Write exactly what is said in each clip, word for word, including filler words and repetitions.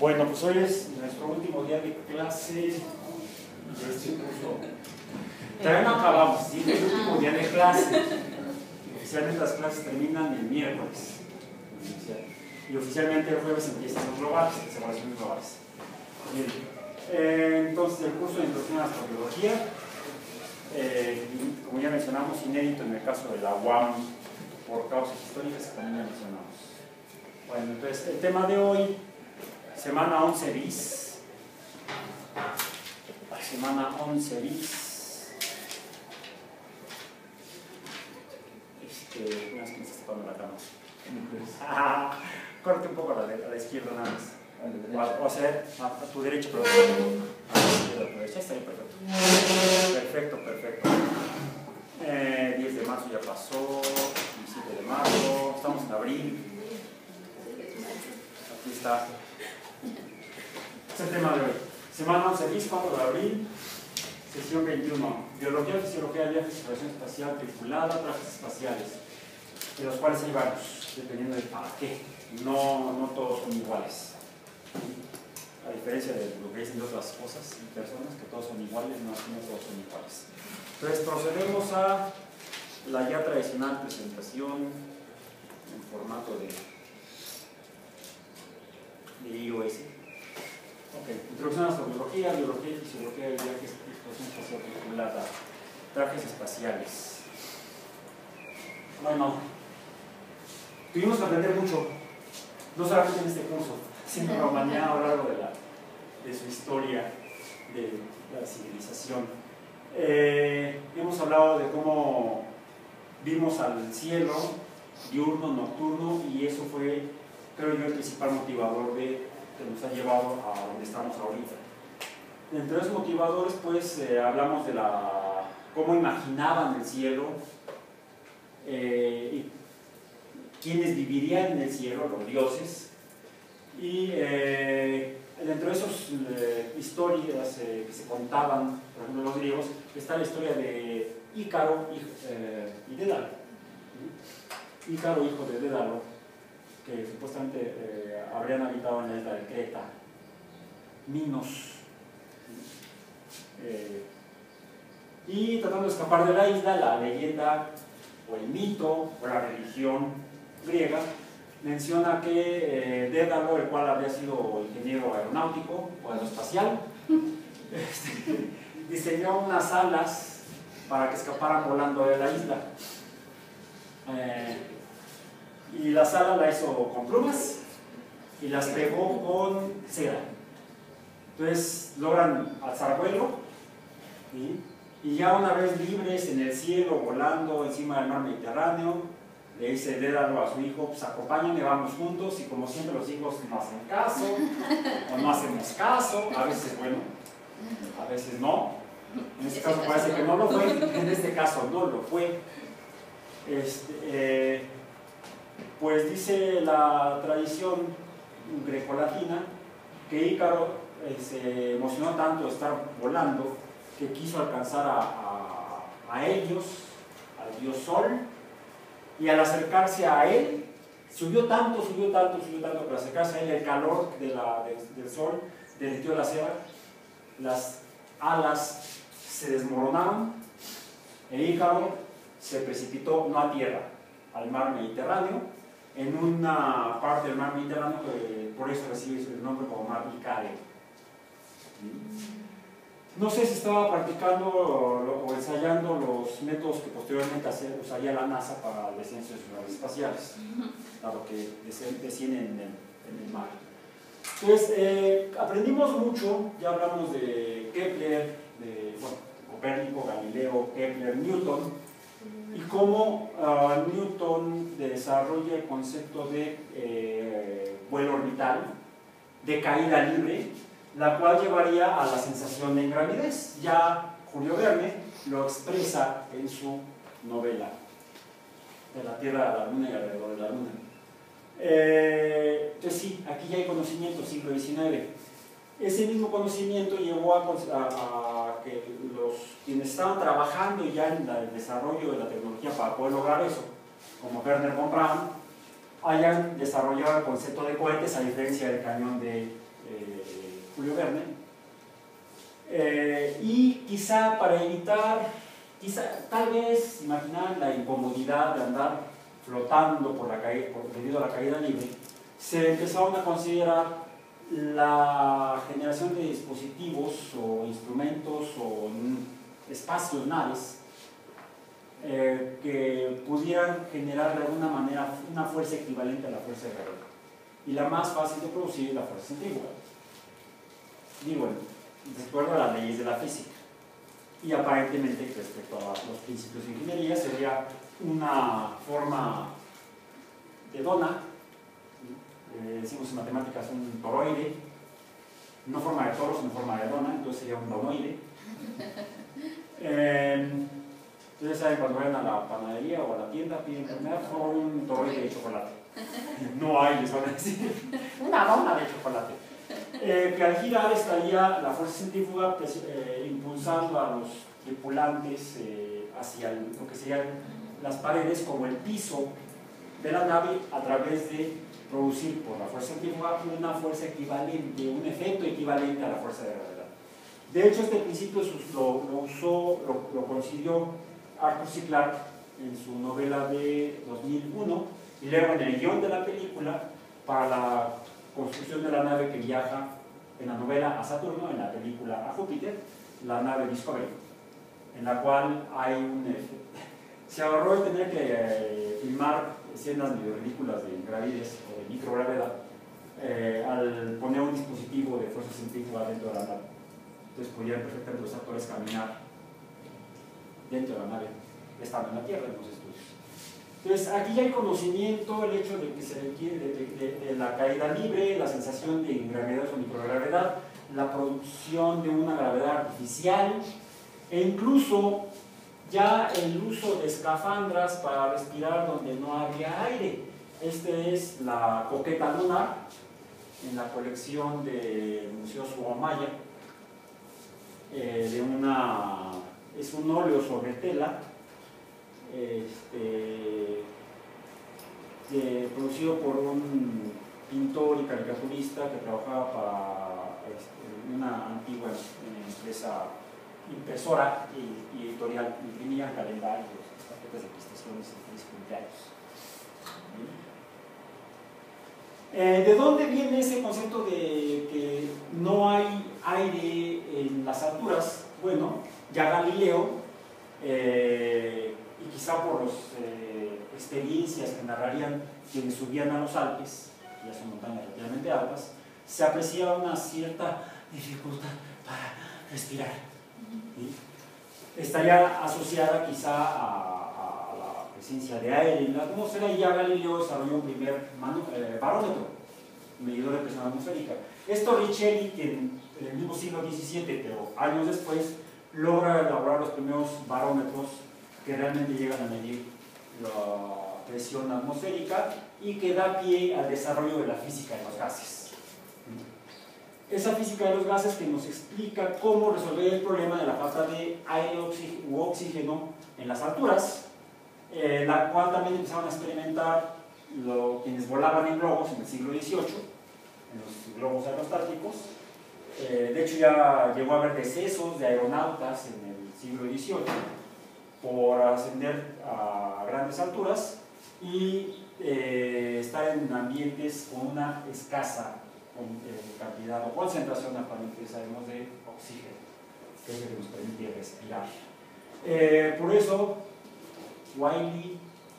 Bueno, pues hoy es nuestro último día de clase de este curso. Todavía no acabamos, sí, es el último día de clase. Oficialmente las clases terminan el miércoles. Y oficialmente el jueves empiezan los globales, las evaluaciones globales. Bien. Eh, entonces, el curso de Introducción a la Astrobiología, eh, como ya mencionamos, inédito en el caso de la U A M por causas históricas que también ya mencionamos. Bueno, entonces, el tema de hoy, semana once bis. Semana once bis. Este, una vez que me está tapando la cama. Ah, corte un poco a la, a la izquierda nada más. O, o sea, a, a tu derecho, pero a la izquierda, a tu derecha. Está bien, perfecto. Perfecto, perfecto. Eh, diez de marzo ya pasó, diecisiete de marzo, estamos en abril. Aquí está. Es el tema de hoy. Semana once bis, cuatro de abril, sesión veintiuno. Biología, fisiología, viajes, exploración espacial, tripulada, trajes espaciales, de los cuales hay varios, dependiendo de para qué. No, no todos son iguales. A diferencia de lo que dicen de otras cosas y personas, que todos son iguales, no, no todos son iguales. Entonces procedemos a la ya tradicional presentación en formato de, de I O S. Ok, introducción a la astrobiología, biología y fisiología de viajes, exploración espacial tripulada, trajes espaciales. Bueno, tuvimos que aprender mucho, no solamente en este curso, sino mañana a lo largo de, la, de su historia de la civilización. Eh, hemos hablado de cómo vimos al cielo diurno, nocturno, y eso fue, creo yo, el principal motivador de, que nos ha llevado a donde estamos ahorita. Entre esos motivadores, pues, eh, hablamos de la, cómo imaginaban el cielo, eh, y quiénes vivirían en el cielo, los dioses, y eh, dentro de esas eh, historias eh, que se contaban, por ejemplo, los griegos, está la historia de Ícaro y, eh, y Dédalo. Ícaro, hijo de Dédalo, que supuestamente eh, habrían habitado en la isla de Creta, Minos, eh, y tratando de escapar de la isla, la leyenda o el mito o la religión griega menciona que eh, Dédalo, el cual habría sido ingeniero aeronáutico o aeroespacial, este, diseñó unas alas para que escaparan volando de la isla. Eh, y las alas las hizo con plumas y las pegó con cera. Entonces logran alzar vuelo, ¿sí? Y ya una vez libres en el cielo, volando encima del mar Mediterráneo, le dice Dédalo a su hijo: pues acompáñame, vamos juntos. Y como siempre los hijos no hacen caso, o no hacemos caso, a veces bueno, a veces no. En este caso parece que no lo fue, en este caso no lo fue. Este, eh, pues dice la tradición grecolatina que Ícaro eh, se emocionó tanto de estar volando que quiso alcanzar a, a, a Helios, al dios Sol, y al acercarse a él, subió tanto, subió tanto, subió tanto, que al acercarse a él el calor de la, de, del Sol derritió la cera, las alas se desmoronaron, e Ícaro se precipitó no a tierra, al mar Mediterráneo, en una parte del mar Mediterráneo que por eso recibe el nombre como mar Icáreo. No sé si estaba practicando o ensayando los métodos que posteriormente usaría la NASA para el descenso de sus naves espaciales, dado que descienden en el, en el mar. Entonces, eh, aprendimos mucho, ya hablamos de Kepler, de bueno, Copérnico, Galileo, Kepler, Newton, y cómo uh, Newton desarrolla el concepto de eh, vuelo orbital, de caída libre, la cual llevaría a la sensación de ingravidez. Ya Julio Verne lo expresa en su novela De la Tierra a la Luna y alrededor de la Luna. Eh, entonces sí, aquí ya hay conocimiento, siglo diecinueve. Ese mismo conocimiento llevó a, a, a que los quienes estaban trabajando ya en la, el desarrollo de la tecnología para poder lograr eso, como Wernher von Braun, hayan desarrollado el concepto de cohetes, a diferencia del cañón de, eh, Julio Verne, eh, y quizá para evitar, quizá, tal vez imaginar la incomodidad de andar flotando por la caída, por, debido a la caída libre, se empezaron a considerar la generación de dispositivos o instrumentos o espacios, naves, eh, que pudieran generar de alguna manera una fuerza equivalente a la fuerza de gravedad. Y la más fácil de producir es la fuerza centrífuga. Digo, de acuerdo a las leyes de la física. Y aparentemente, respecto a los principios de ingeniería, sería una forma de dona, eh, decimos en matemáticas un toroide, no forma de toro, sino forma de dona, entonces sería un donoide. Eh, Ustedes saben, cuando vayan a la panadería o a la tienda, piden primero por favor un toroide de chocolate. No hay, les van a decir, una dona de chocolate. Eh, que al girar estaría la fuerza centrífuga pues, eh, impulsando a los tripulantes eh, hacia el, lo que serían las paredes como el piso de la nave, a través de producir por la fuerza centrífuga una fuerza equivalente, un efecto equivalente a la fuerza de gravedad. De hecho, este principio lo, lo usó, lo, lo consiguió Arthur C. Clarke en su novela de dos mil uno, y luego en el guión de la película para la construcción de la nave que viaja en la novela a Saturno, en la película a Júpiter, la nave Discovery, en la cual hay un... Eh, se ahorró el tener que eh, filmar escenas medio ridículas de gravidez o de microgravedad eh, al poner un dispositivo de fuerza centrífuga dentro de la nave. Entonces podían perfectamente los actores caminar dentro de la nave, estando en la Tierra en los estudios. Entonces aquí ya hay conocimiento, el hecho de que se requiere de, de, de la caída libre, la sensación de gravedad o microgravedad, la producción de una gravedad artificial, e incluso ya el uso de escafandras para respirar donde no había aire. Este es la coqueta lunar en la colección del Museo Soumaya, eh, de una, es un óleo sobre tela, este, de, producido por un pintor y caricaturista que trabajaba para este, una antigua empresa impresora y, y editorial. Imprimían calendarios, paquetes de prestaciones y feliz cumpleaños. Eh, ¿De dónde viene ese concepto de que no hay aire en las alturas? Bueno, ya Galileo, eh, y quizá por las eh, experiencias que narrarían quienes subían a los Alpes, que ya son montañas relativamente altas, se apreciaba una cierta dificultad para respirar. ¿Sí? Estaría asociada quizá a, a la presencia de aire en la atmósfera, y ya Galileo desarrolló un primer manu, eh, barómetro, medidor de presión atmosférica. Esto Riccioli, que en, en el mismo siglo diecisiete, pero años después, logra elaborar los primeros barómetros que realmente llegan a medir la presión atmosférica y que da pie al desarrollo de la física de los gases. Esa física de los gases que nos explica cómo resolver el problema de la falta de aire u oxígeno en las alturas, eh, la cual también empezaron a experimentar lo, quienes volaban en globos en el siglo dieciocho, en los globos aerostáticos. Eh, de hecho ya llegó a haber decesos de aeronautas en el siglo dieciocho por ascender a grandes alturas y eh, estar en ambientes con una escasa con, eh, cantidad o concentración, aparente, sabemos, de oxígeno, que es lo que nos permite respirar. Eh, por eso, Wiley,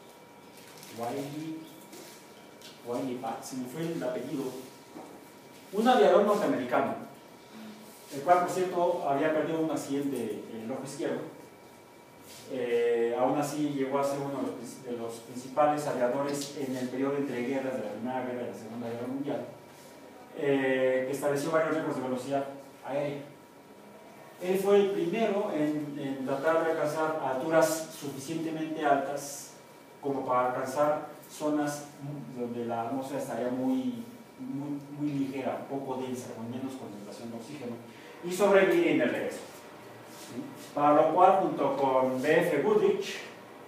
Wiley, Wiley Patz, se me fue el apellido, un aviador norteamericano, el cual, por cierto, había perdido un accidente en el ojo izquierdo. Eh, aún así llegó a ser uno de los, de los principales aviadores en el periodo entre guerras de la Primera Guerra y la Segunda Guerra Mundial, eh, que estableció varios récords de velocidad aérea. Él fue el primero en, en tratar de alcanzar alturas suficientemente altas como para alcanzar zonas donde la atmósfera estaría muy, muy, muy ligera, poco densa, con menos concentración de oxígeno, y sobrevivir en el regreso. Para lo cual, junto con B F Goodrich,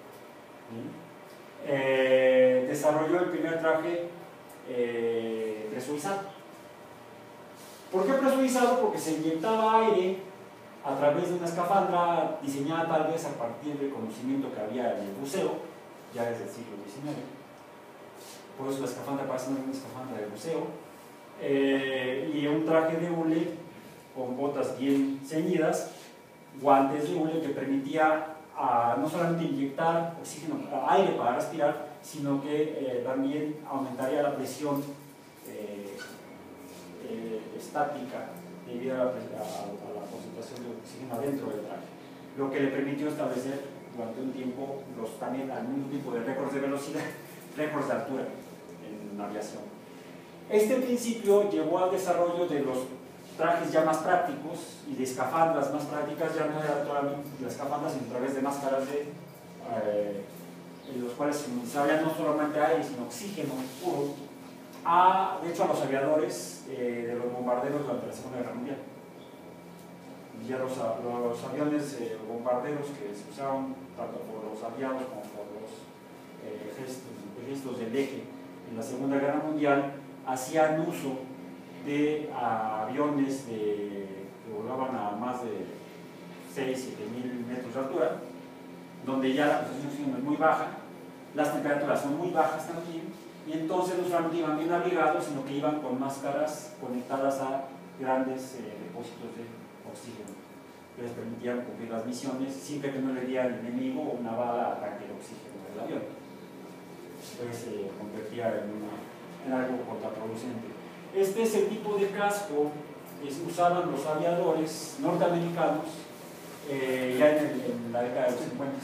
eh, desarrolló el primer traje eh, presurizado. ¿Por qué presurizado? Porque se inyectaba aire a través de una escafandra diseñada tal vez a partir del conocimiento que había en el buceo, ya desde el siglo diecinueve. Por eso la escafandra parece una escafandra de buceo. Eh, y un traje de hule con botas bien ceñidas, guantes de hule que permitía a, no solamente inyectar oxígeno, aire para respirar, sino que eh, también aumentaría la presión eh, eh, estática debido a la, a, a la concentración de oxígeno adentro del traje, lo que le permitió establecer durante un tiempo los, también al mismo tipo de récords de velocidad, récords de altura en aviación. Este principio llevó al desarrollo de los trajes ya más prácticos y de escafandras más prácticas. Ya no era toda la escafandra, sino a través de máscaras de, eh, en los cuales se utilizaba no solamente aire, sino oxígeno puro, a, de hecho a los aviadores eh, de los bombarderos durante la Segunda Guerra Mundial. Ya los, los aviones eh, bombarderos que se usaron tanto por los aliados como por los eh, ejércitos, ejércitos del eje en la Segunda Guerra Mundial hacían uso de a, aviones de, que volaban a más de seis a siete mil metros de altura, donde ya la presión es muy baja, las temperaturas son muy bajas también, y entonces no solamente iban bien abrigados, sino que iban con máscaras conectadas a grandes eh, depósitos de oxígeno, que les permitían cumplir las misiones sin que no le diera al enemigo una bala al tanque de oxígeno del avión. Entonces se eh, convertía en, una, en algo contraproducente. Este es el tipo de casco que usaban los aviadores norteamericanos eh, ya en, el, en la década de los cincuenta,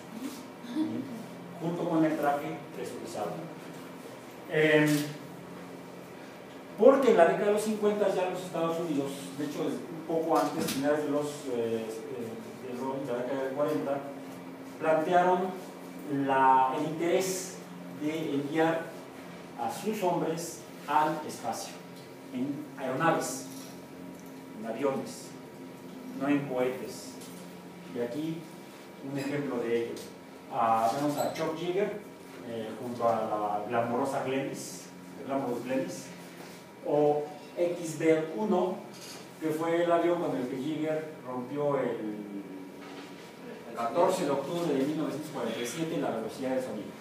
junto con el traje presurizado. Eh, porque en la década de los cincuenta ya los Estados Unidos, de hecho un poco antes, finales de, los, eh, de, los, de la década de cuarenta, plantearon la, el interés de enviar a sus hombres al espacio, en aeronaves, en aviones, no en cohetes. Y aquí un ejemplo de ello. Ah, vemos a Chuck Yeager eh, junto a la glamorosa Glennis, Glamorous Glennis, o X B uno, que fue el avión con el que Yeager rompió el, el catorce de octubre de mil novecientos cuarenta y siete la velocidad del sonido.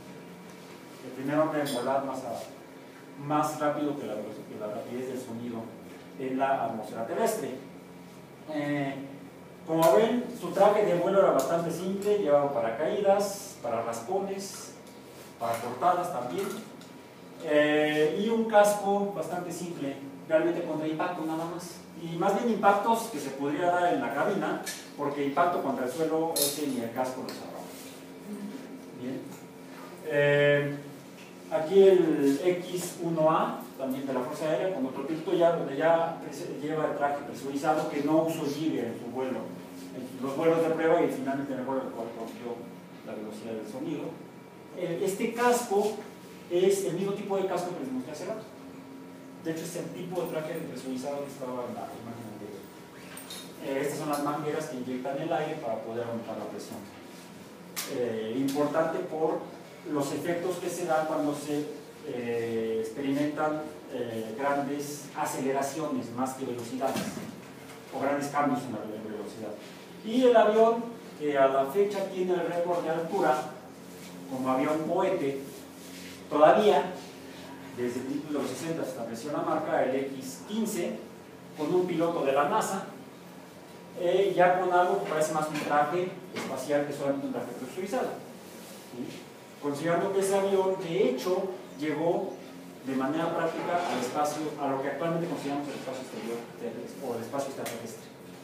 El primer hombre en volar más, a, más rápido que la, que la rapidez del sonido en la atmósfera terrestre. Eh, como ven, su traje de vuelo era bastante simple, llevaba paracaídas, para raspones, para cortadas también, eh, y un casco bastante simple, realmente contra impacto nada más. Y más bien impactos que se podría dar en la cabina, porque impacto contra el suelo ese ni el casco lo salvaba. Bien. Eh, aquí el X uno A, también de la Fuerza Aérea, con otro piloto ya, donde ya lleva el traje presurizado que no usó Yeager en su vuelo, en los vuelos de prueba y finalmente en el vuelo en el cual rompió la velocidad del sonido. Este casco es el mismo tipo de casco que les mostré hace rato. De hecho, es el tipo de traje presurizado que estaba en la imagen anterior. Eh, estas son las mangueras que inyectan el aire para poder aumentar la presión. Eh, importante por los efectos que se dan cuando se eh, experimentan eh, grandes aceleraciones más que velocidades, o grandes cambios en la velocidad. Y el avión que a la fecha tiene el récord de altura como avión cohete, todavía desde principios de los sesenta se estableció la marca, el X quince, con un piloto de la NASA, eh, ya con algo que parece más un traje espacial que solamente un traje presurizado. ¿Sí? Considerando que ese avión de hecho llegó de manera práctica al espacio, a lo que actualmente consideramos el espacio exterior o el espacio extraterrestre.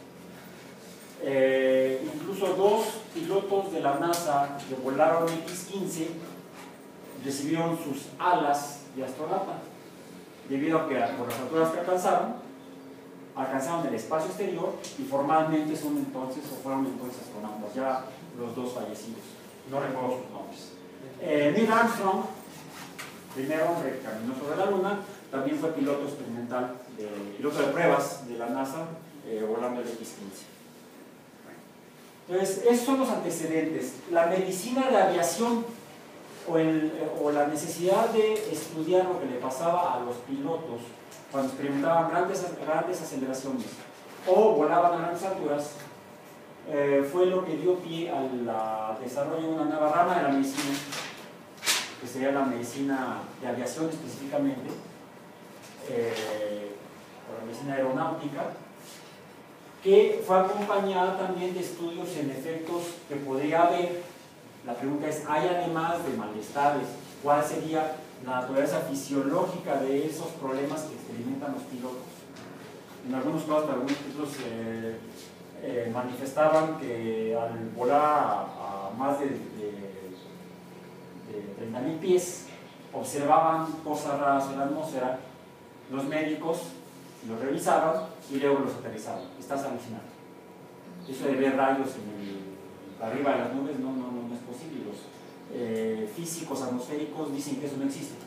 Eh, incluso dos pilotos de la NASA que volaron X quince recibieron sus alas de astronauta, debido a que por las alturas que alcanzaron, alcanzaron el espacio exterior y formalmente son entonces, o fueron entonces astronautas, ya los dos fallecidos, no recuerdo sus nombres. Eh, Neil Armstrong, primer hombre que caminó sobre la Luna, también fue piloto experimental, de, piloto de pruebas de la NASA, eh, volando el X quince. Entonces, esos son los antecedentes. La medicina de aviación o, el, o la necesidad de estudiar lo que le pasaba a los pilotos cuando experimentaban grandes, grandes aceleraciones o volaban a grandes alturas, eh, fue lo que dio pie al la desarrollo de una nueva rama de la medicina, que sería la medicina de aviación específicamente, eh, o la medicina aeronáutica, que fue acompañada también de estudios en efectos que podría haber. La pregunta es, ¿hay además de malestares, cuál sería la naturaleza fisiológica de esos problemas que experimentan los pilotos? En algunos casos, algunos pilotos eh, eh, manifestaban que al volar a, a más de, de, de treinta mil pies, observaban cosas raras en la atmósfera. Los médicos los revisaban y luego los aterrizaban. Estás alucinando. Eso de ver rayos en el, arriba de las nubes no, no, no, no es posible. Los eh, físicos atmosféricos dicen que eso no existe.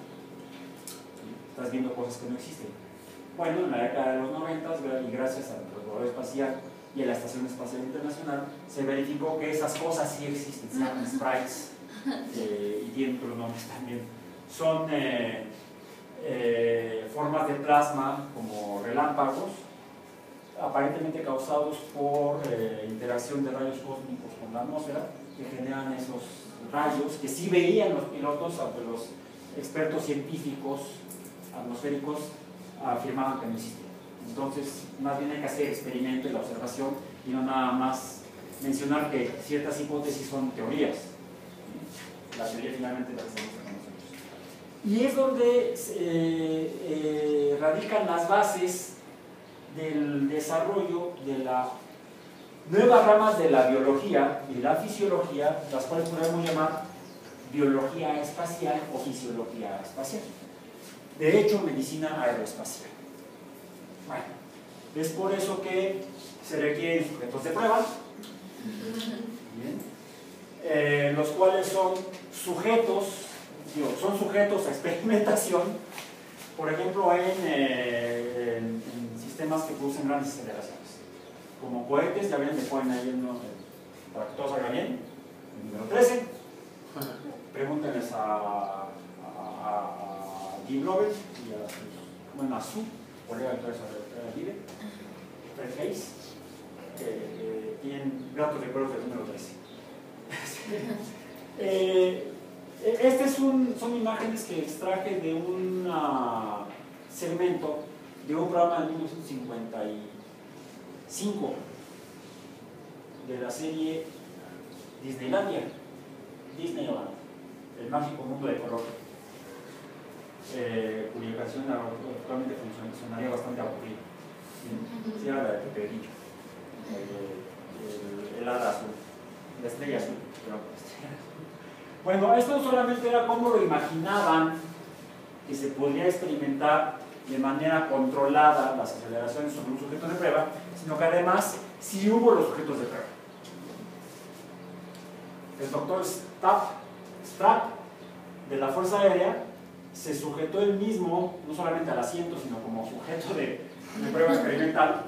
Estás viendo cosas que no existen. Bueno, en la década de los noventas, y gracias al transbordador espacial y a la Estación Espacial Internacional, se verificó que esas cosas sí existen, se llaman sprites, eh, y tienen otros nombres también. Son eh, eh, formas de plasma como relámpagos, aparentemente causados por eh, interacción de rayos cósmicos con la atmósfera, que generan esos rayos que sí veían los pilotos, aunque los expertos científicos atmosféricos afirmaban que no existían. Entonces, más bien hay que hacer el experimento y la observación y no nada más mencionar que ciertas hipótesis son teorías. La teoría finalmente la hacemos nosotros. Y es donde eh, eh, radican las bases del desarrollo de las nuevas ramas de la biología y la fisiología, las cuales podemos llamar biología espacial o fisiología espacial. De hecho, medicina aeroespacial. Bueno, es por eso que se requieren sujetos de prueba, ¿bien? Eh, los cuales son sujetos, digo, son sujetos a experimentación, por ejemplo, en, eh, en, en sistemas que producen grandes aceleraciones. Como cohetes, ya ven, le ponen ahí uno, para que todo salga bien, el número trece. Pregúntenles a, a, a Jim Lovell y a, bueno, a su colega de clase de Vive, Fred Hayes, que eh, tienen gratos recuerdos del número trece. eh, este es un, son imágenes que extraje de un uh, segmento de un programa de mil novecientos cincuenta y cinco de la serie Disneylandia, Disneyland, el mágico mundo de color, eh, cuya canción actualmente funcionaría bastante aburrida. Sí, era la de Pepe Grillo, el, el, el hada azul, la estrella azul, pero la estrella azul. Bueno, esto no solamente era cómo lo imaginaban que se podría experimentar de manera controlada las aceleraciones sobre un sujeto de prueba, sino que además sí hubo los sujetos de prueba. El doctor Strapp de la Fuerza Aérea se sujetó él mismo, no solamente al asiento, sino como sujeto de, de prueba experimental,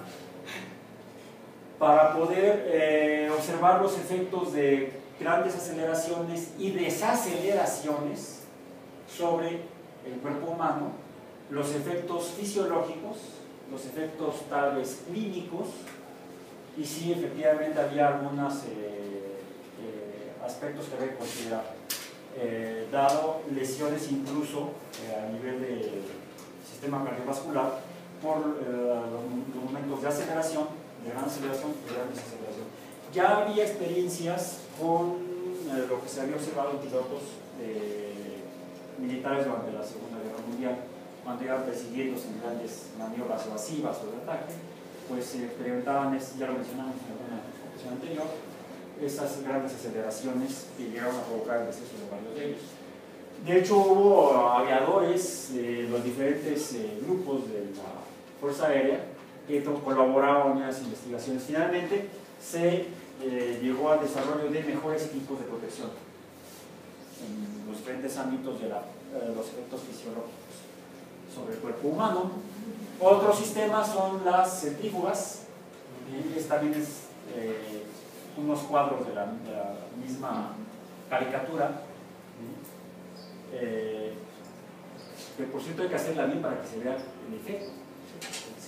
para poder eh, observar los efectos de grandes aceleraciones y desaceleraciones sobre el cuerpo humano, los efectos fisiológicos, los efectos tal vez clínicos, y sí, efectivamente había algunos eh, eh, aspectos que había que considerar, eh, dado lesiones incluso eh, a nivel del sistema cardiovascular por eh, los momentos de aceleración, de gran aceleración y de gran desaceleración. Ya había experiencias con eh, lo que se había observado en pilotos eh, militares durante la Segunda Guerra Mundial, cuando iban persiguiéndose en grandes maniobras evasivas o de ataque, pues se experimentaban, ya lo mencionamos en alguna ocasión anterior, esas grandes aceleraciones que llegaron a provocar el deceso de varios de ellos. De hecho, hubo aviadores de los diferentes eh, grupos de la Fuerza Aérea que colaboraron en las investigaciones. Finalmente, se eh, llegó al desarrollo de mejores equipos de protección en los diferentes ámbitos de la, eh, los efectos fisiológicos sobre el cuerpo humano. Otros sistemas son las centrífugas, y también es eh, unos cuadros de la, de la misma caricatura, eh, que por cierto hay que hacerla bien para que se vea el efecto.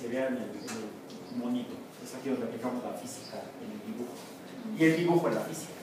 se vea en el, en el monito. Es aquí donde aplicamos la física en el dibujo. Y el dibujo en la física.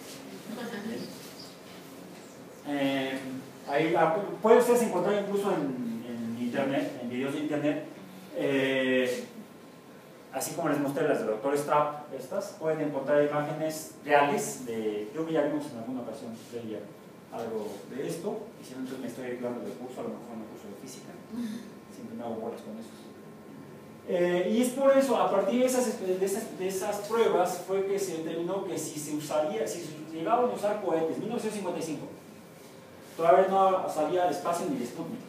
Eh, ahí, puede ustedes encontrar incluso en, en internet, en videos de internet, eh, así como les mostré las del doctor Straub, estas, pueden encontrar imágenes reales de, creo que ya vimos en alguna ocasión de algo de esto, y si no, entonces me estoy ayudando de curso, a lo mejor en el curso de física, siempre me hago bolas con eso. Eh, y es por eso, a partir de esas, de, esas, de esas pruebas, fue que se determinó que si se usaría, si se llegaban a usar cohetes, en mil novecientos cincuenta y cinco, todavía no salía al espacio ni el Sputnik,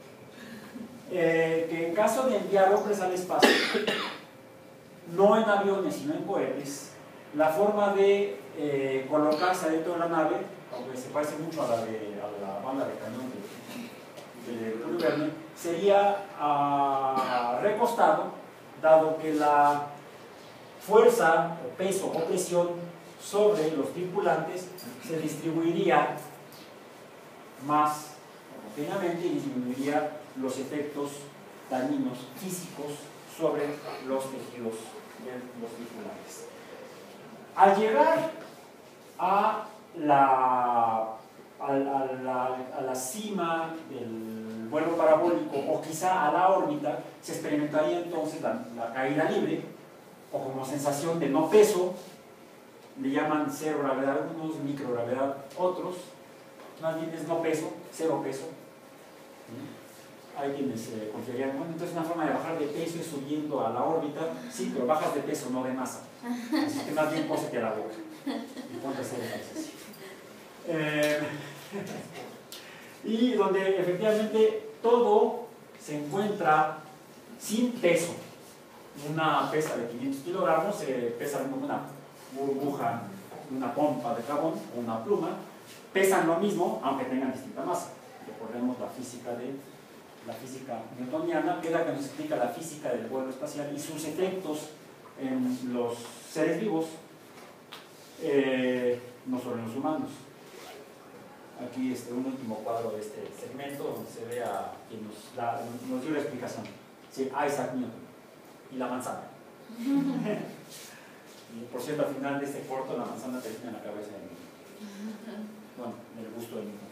eh, que en caso de enviar hombres al espacio, no en aviones, sino en cohetes, la forma de eh, colocarse adentro de la nave, aunque se parece mucho a la, de, a la banda de cañón de, de Julio Verne, sería uh, recostado, dado que la fuerza, o peso o presión sobre los tripulantes se distribuiría más homogéneamente y disminuiría los efectos dañinos físicos sobre los tejidos de los tripulantes. Al llegar a la, a, a, la, a la cima del vuelo parabólico o quizá a la órbita, se experimentaría entonces la, la caída libre, o como sensación de no peso, le llaman cero gravedad unos, microgravedad otros, más bien es no peso, cero peso. Hay quienes eh, considerarían, bueno, entonces una forma de bajar de peso es subiendo a la órbita, sí, pero bajas de peso, no de masa. Así que más bien cósete a la boca y ponte a hacer ejercicio. Eh, y donde efectivamente todo se encuentra sin peso. Una pesa de quinientos kilogramos se pesa como una burbuja, una pompa de jabón o una pluma. Pesan lo mismo, aunque tengan distinta masa. Recordemos la física de la física newtoniana, que es la que nos explica la física del vuelo espacial y sus efectos en los seres vivos, eh, no solo en los humanos. Aquí este, un último cuadro de este segmento donde se ve a quien nos, da, nos dio la explicación. Sí, Isaac Newton y la manzana. Y por cierto, al final de este corto, la manzana termina en la cabeza de Newton. Bueno, en el gusto de Newton.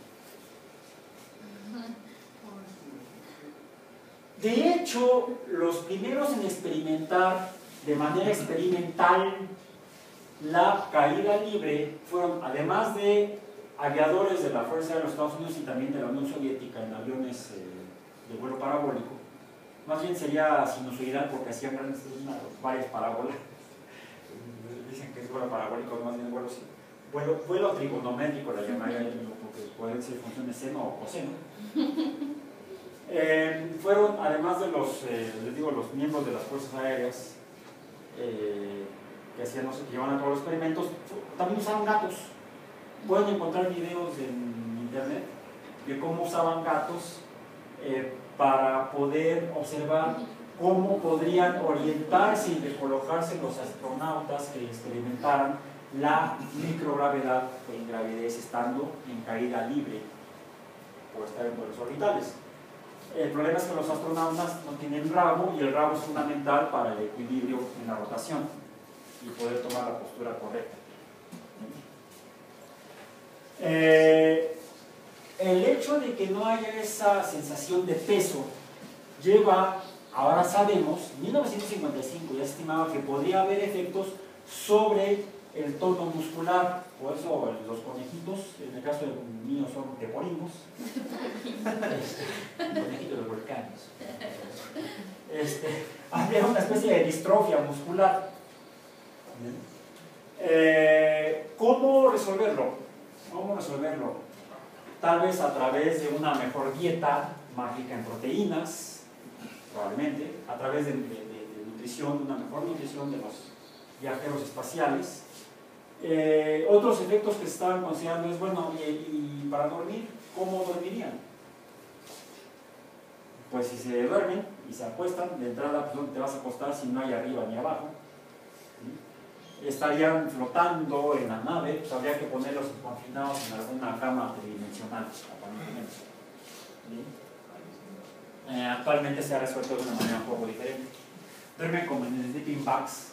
De hecho, los primeros en experimentar de manera experimental la caída libre fueron, además de aviadores de la Fuerza Aérea de los Estados Unidos y también de la Unión Soviética en aviones eh, de vuelo parabólico, más bien sería sinusoidal porque hacían grandes, varias parábolas. Dicen que es vuelo parabólico, más bien vuelo, vuelo, vuelo trigonométrico, la llamaría yo, porque pueden ser funciones seno o coseno. Eh, fueron, además de los, eh, les digo, los miembros de las Fuerzas Aéreas eh, que hacían, que llevaban a todos los experimentos, también usaban gatos. Pueden encontrar videos en internet de cómo usaban gatos eh, para poder observar cómo podrían orientarse y recolocarse los astronautas que experimentaran la microgravedad o ingravidez estando en caída libre por estar en vuelos orbitales. El problema es que los astronautas no tienen rabo y el rabo es fundamental para el equilibrio en la rotación y poder tomar la postura correcta. Eh, el hecho de que no haya esa sensación de peso lleva, ahora sabemos, en mil novecientos cincuenta y cinco ya se estimaba que podría haber efectos sobre el tono muscular. Por eso los conejitos, en el caso de míos son teporimos, conejitos de volcanes. Este, había una especie de distrofia muscular. Eh, ¿Cómo resolverlo? ¿Cómo resolverlo? Tal vez a través de una mejor dieta más rica en proteínas, probablemente, a través de, de, de, de nutrición, una mejor nutrición de los viajeros espaciales. Eh, otros efectos que se estaban considerando es, bueno, y, y para dormir, ¿cómo dormirían? Pues si se duermen y se acuestan, de entrada, pues ¿dónde te vas a acostar si no hay arriba ni abajo? ¿Sí? Estarían flotando en la nave, pues habría que ponerlos confinados en alguna cama tridimensional, aparentemente. ¿Sí? Eh, actualmente se ha resuelto de una manera un poco diferente. duermen como en el sleeping bags.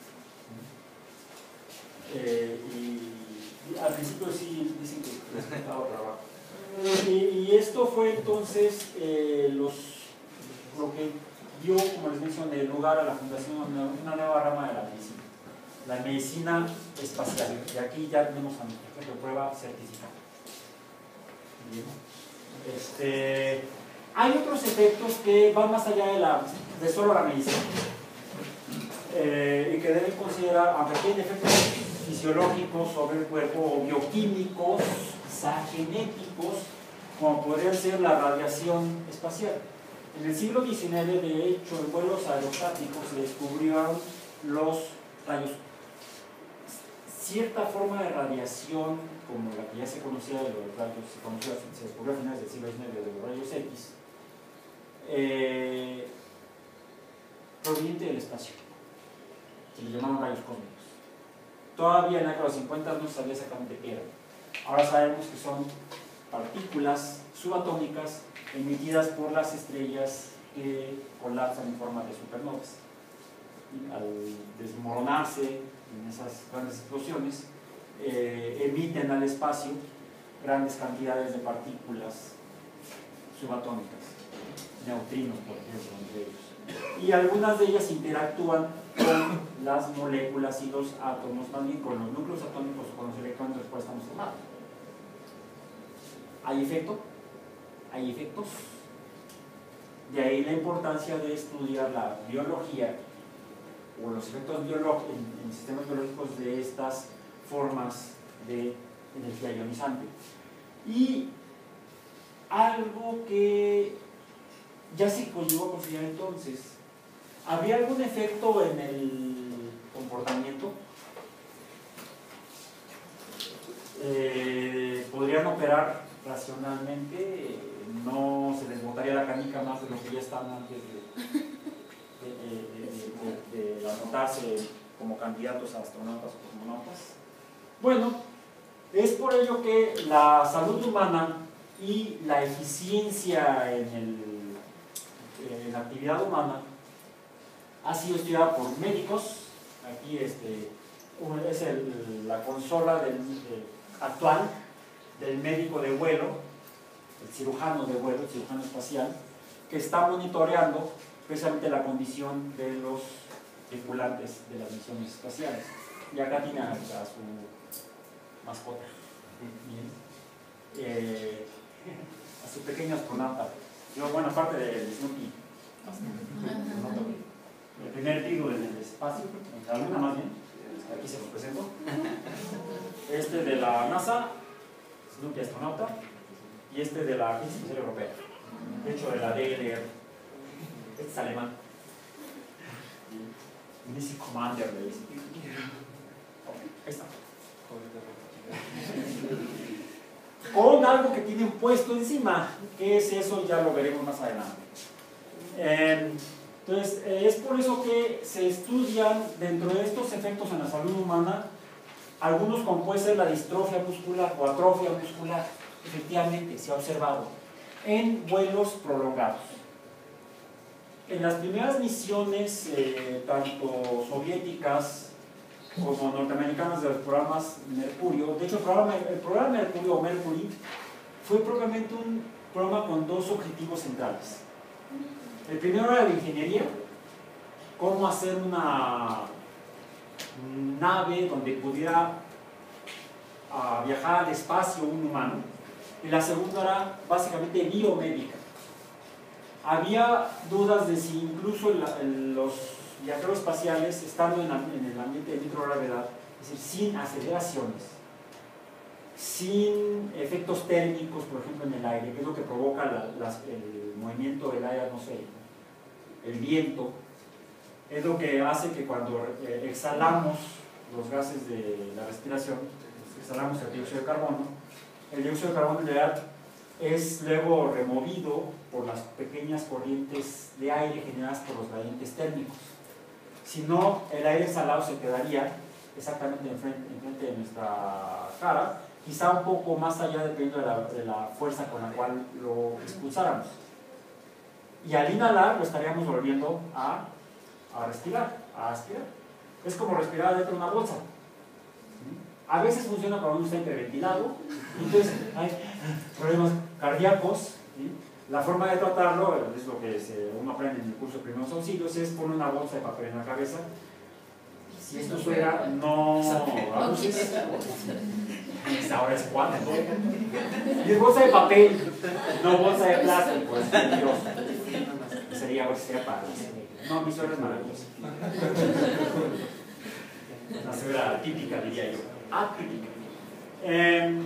Eh, y, y al principio sí dicen que les costaba trabajo. Y, y esto fue entonces eh, los, lo que dio, como les mencioné, lugar a la fundación de una, una nueva rama de la medicina, la medicina espacial. Y aquí ya tenemos a nuestro jefe de prueba certificado. Bien. Este, hay otros efectos que van más allá de, la, de solo la medicina eh, y que deben considerar, aunque tienen efectos fisiológicos sobre el cuerpo o bioquímicos, quizá genéticos, como podría ser la radiación espacial. En el siglo diecinueve, de hecho, en vuelos aerostáticos se descubrieron los rayos, cierta forma de radiación, como la que ya se conocía de los rayos, se, conoció, se descubrió a finales del siglo diecinueve de los rayos X, eh, proveniente del espacio, se les llamaron rayos cósmicos. Todavía en la década de los cincuenta no se sabía exactamente qué eran. Ahora sabemos que son partículas subatómicas emitidas por las estrellas que colapsan en forma de supernovas. Y al desmoronarse en esas grandes explosiones, eh, emiten al espacio grandes cantidades de partículas subatómicas, neutrinos, por ejemplo, entre ellos. Y algunas de ellas interactúan con las moléculas y los átomos, más bien con los núcleos atómicos o con los electrones, después estamos formados. ¿Hay efecto? ¿Hay efectos? De ahí la importancia de estudiar la biología o los efectos biológicos en, en sistemas biológicos de estas formas de energía ionizante. Y algo que ya se llegó a considerar entonces, ¿había algún efecto en el comportamiento? Eh, ¿Podrían operar racionalmente? ¿No se les botaría la canica más de lo que ya están antes de, de, de, de, de, de anotarse como candidatos a astronautas o cosmonautas? Bueno, es por ello que la salud humana y la eficiencia en, el, en la actividad humana ha sido estudiada por médicos. Aquí este, es el, la consola del, de, actual del médico de vuelo, el cirujano de vuelo, el cirujano espacial, que está monitoreando precisamente la condición de los tripulantes de las misiones espaciales. Y acá tiene a, a su mascota, bien, eh, a su pequeño astronauta. Yo, bueno, aparte del Snoopy, el primer tigre en el espacio, en la luna más bien, aquí se los presento. Este de la NASA, Snoopy astronauta, y este de la Agencia Espacial Europea, de hecho de la D L R, este es alemán, Missy Commander le dice. Ahí está. Con algo que tienen puesto encima, ¿qué es eso? Ya lo veremos más adelante. Eh, entonces, eh, es por eso que se estudian dentro de estos efectos en la salud humana, algunos como puede ser la distrofia muscular o atrofia muscular. Efectivamente, se ha observado en vuelos prolongados. En las primeras misiones, eh, tanto soviéticas como norteamericanas de los programas Mercurio, de hecho el programa, el programa Mercurio o Mercury fue propiamente un programa con dos objetivos centrales. El primero era la ingeniería, cómo hacer una nave donde pudiera uh, viajar al espacio un humano, y la segunda era básicamente biomédica. Había dudas de si incluso el, el, los viajeros espaciales, estando en, en el ambiente de microgravedad, es decir, sin aceleraciones, sin efectos térmicos, por ejemplo, en el aire, que es lo que provoca la, las, el movimiento del aire atmosférico, el viento, es lo que hace que cuando eh, exhalamos los gases de la respiración, exhalamos el dióxido de carbono, el dióxido de carbono en realidad es luego removido por las pequeñas corrientes de aire generadas por los gradientes térmicos. Si no, el aire exhalado se quedaría exactamente enfrente, enfrente de nuestra cara, quizá un poco más allá dependiendo de la, de la fuerza con la cual lo expulsáramos. Y al inhalar lo estaríamos volviendo a, a respirar, a aspirar. Es como respirar dentro de una bolsa. A veces funciona cuando uno está hiperventilado, entonces hay problemas cardíacos. ¿Sí? La forma de tratarlo, es lo que se, uno aprende en el curso de primeros auxilios, es poner una bolsa de papel en la cabeza. Si esto fuera, no abuses. Ahora es cuatro. Y es bolsa de papel, no bolsa de plástico, es peligroso. Sería, sería para no, mi suegra es maravillosa. Una suegra típica, diría yo. Atípica. Eh,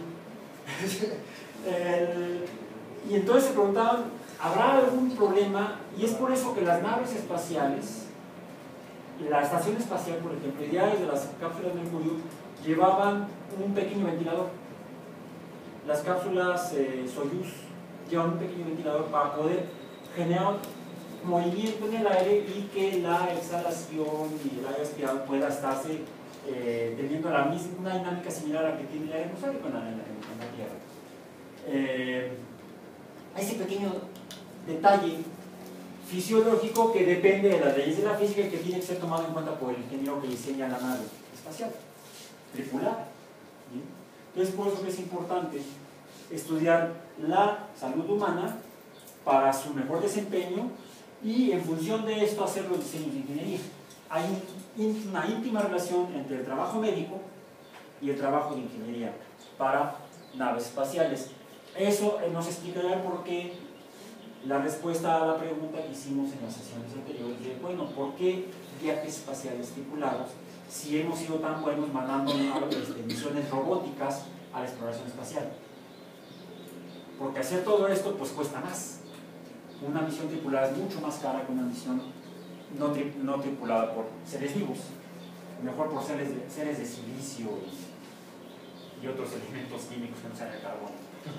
el, y entonces se preguntaban, ¿habrá algún problema? Y es por eso que las naves espaciales, la estación espacial, por ejemplo, ya desde las cápsulas de Mercurio, llevaban un pequeño ventilador. Las cápsulas eh, Soyuz llevan un pequeño ventilador para poder generar movimiento en el aire y que la exhalación y el aire aspirado pueda estarse eh, teniendo la misma, una dinámica similar a la que tiene el aire atmosférico en la, en la, en la Tierra. Eh, ese pequeño detalle fisiológico que depende de las leyes de la física y que tiene que ser tomado en cuenta por el ingeniero que diseña la nave espacial, tripulada. ¿Sí? Entonces, por eso es importante estudiar la salud humana para su mejor desempeño y en función de esto hacer los diseños de ingeniería. Hay una íntima relación entre el trabajo médico y el trabajo de ingeniería para naves espaciales. Eso nos explicará por qué la respuesta a la pregunta que hicimos en las sesiones anteriores de, bueno, ¿por qué viajes espaciales tripulados si hemos sido tan buenos mandando este, misiones robóticas a la exploración espacial? Porque hacer todo esto pues cuesta más. Una misión tripulada es mucho más cara que una misión no, tri no tripulada por seres vivos, mejor por seres de, seres de silicio y, y otros elementos químicos que no sean el carbono.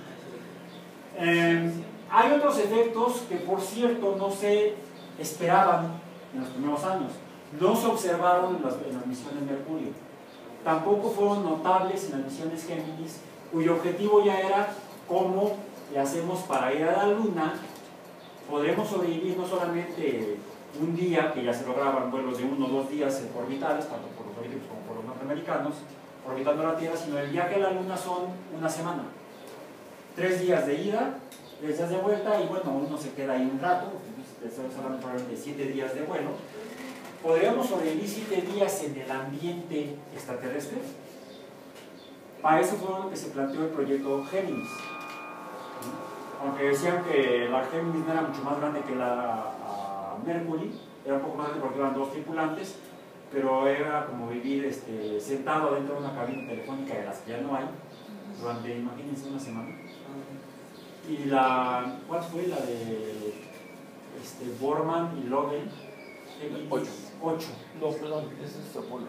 Eh, hay otros efectos que, por cierto, no se esperaban en los primeros años. No se observaron en las, en las misiones Mercurio. Tampoco fueron notables en las misiones Géminis, cuyo objetivo ya era cómo le hacemos para ir a la Luna. Podremos sobrevivir no solamente un día, que ya se lograban vuelos de uno o dos días orbitales, tanto por los soviéticos como por los norteamericanos, orbitando la Tierra, sino el viaje a la Luna son una semana. Tres días de ida, tres días de vuelta, y bueno, uno se queda ahí un rato, estamos hablando probablemente de siete días de vuelo. ¿Podríamos sobrevivir siete días en el ambiente extraterrestre? Para eso fue lo que se planteó el proyecto Géminis. Aunque decían que la Géminis no era mucho más grande que la uh, Mercury, era un poco más grande porque eran dos tripulantes, pero era como vivir este, sentado dentro de una cabina telefónica de las que ya no hay, durante, imagínense, una semana. Y la, ¿cuál fue la de este, Borman y Logan? ocho. ocho. No, perdón, ese es Apolo.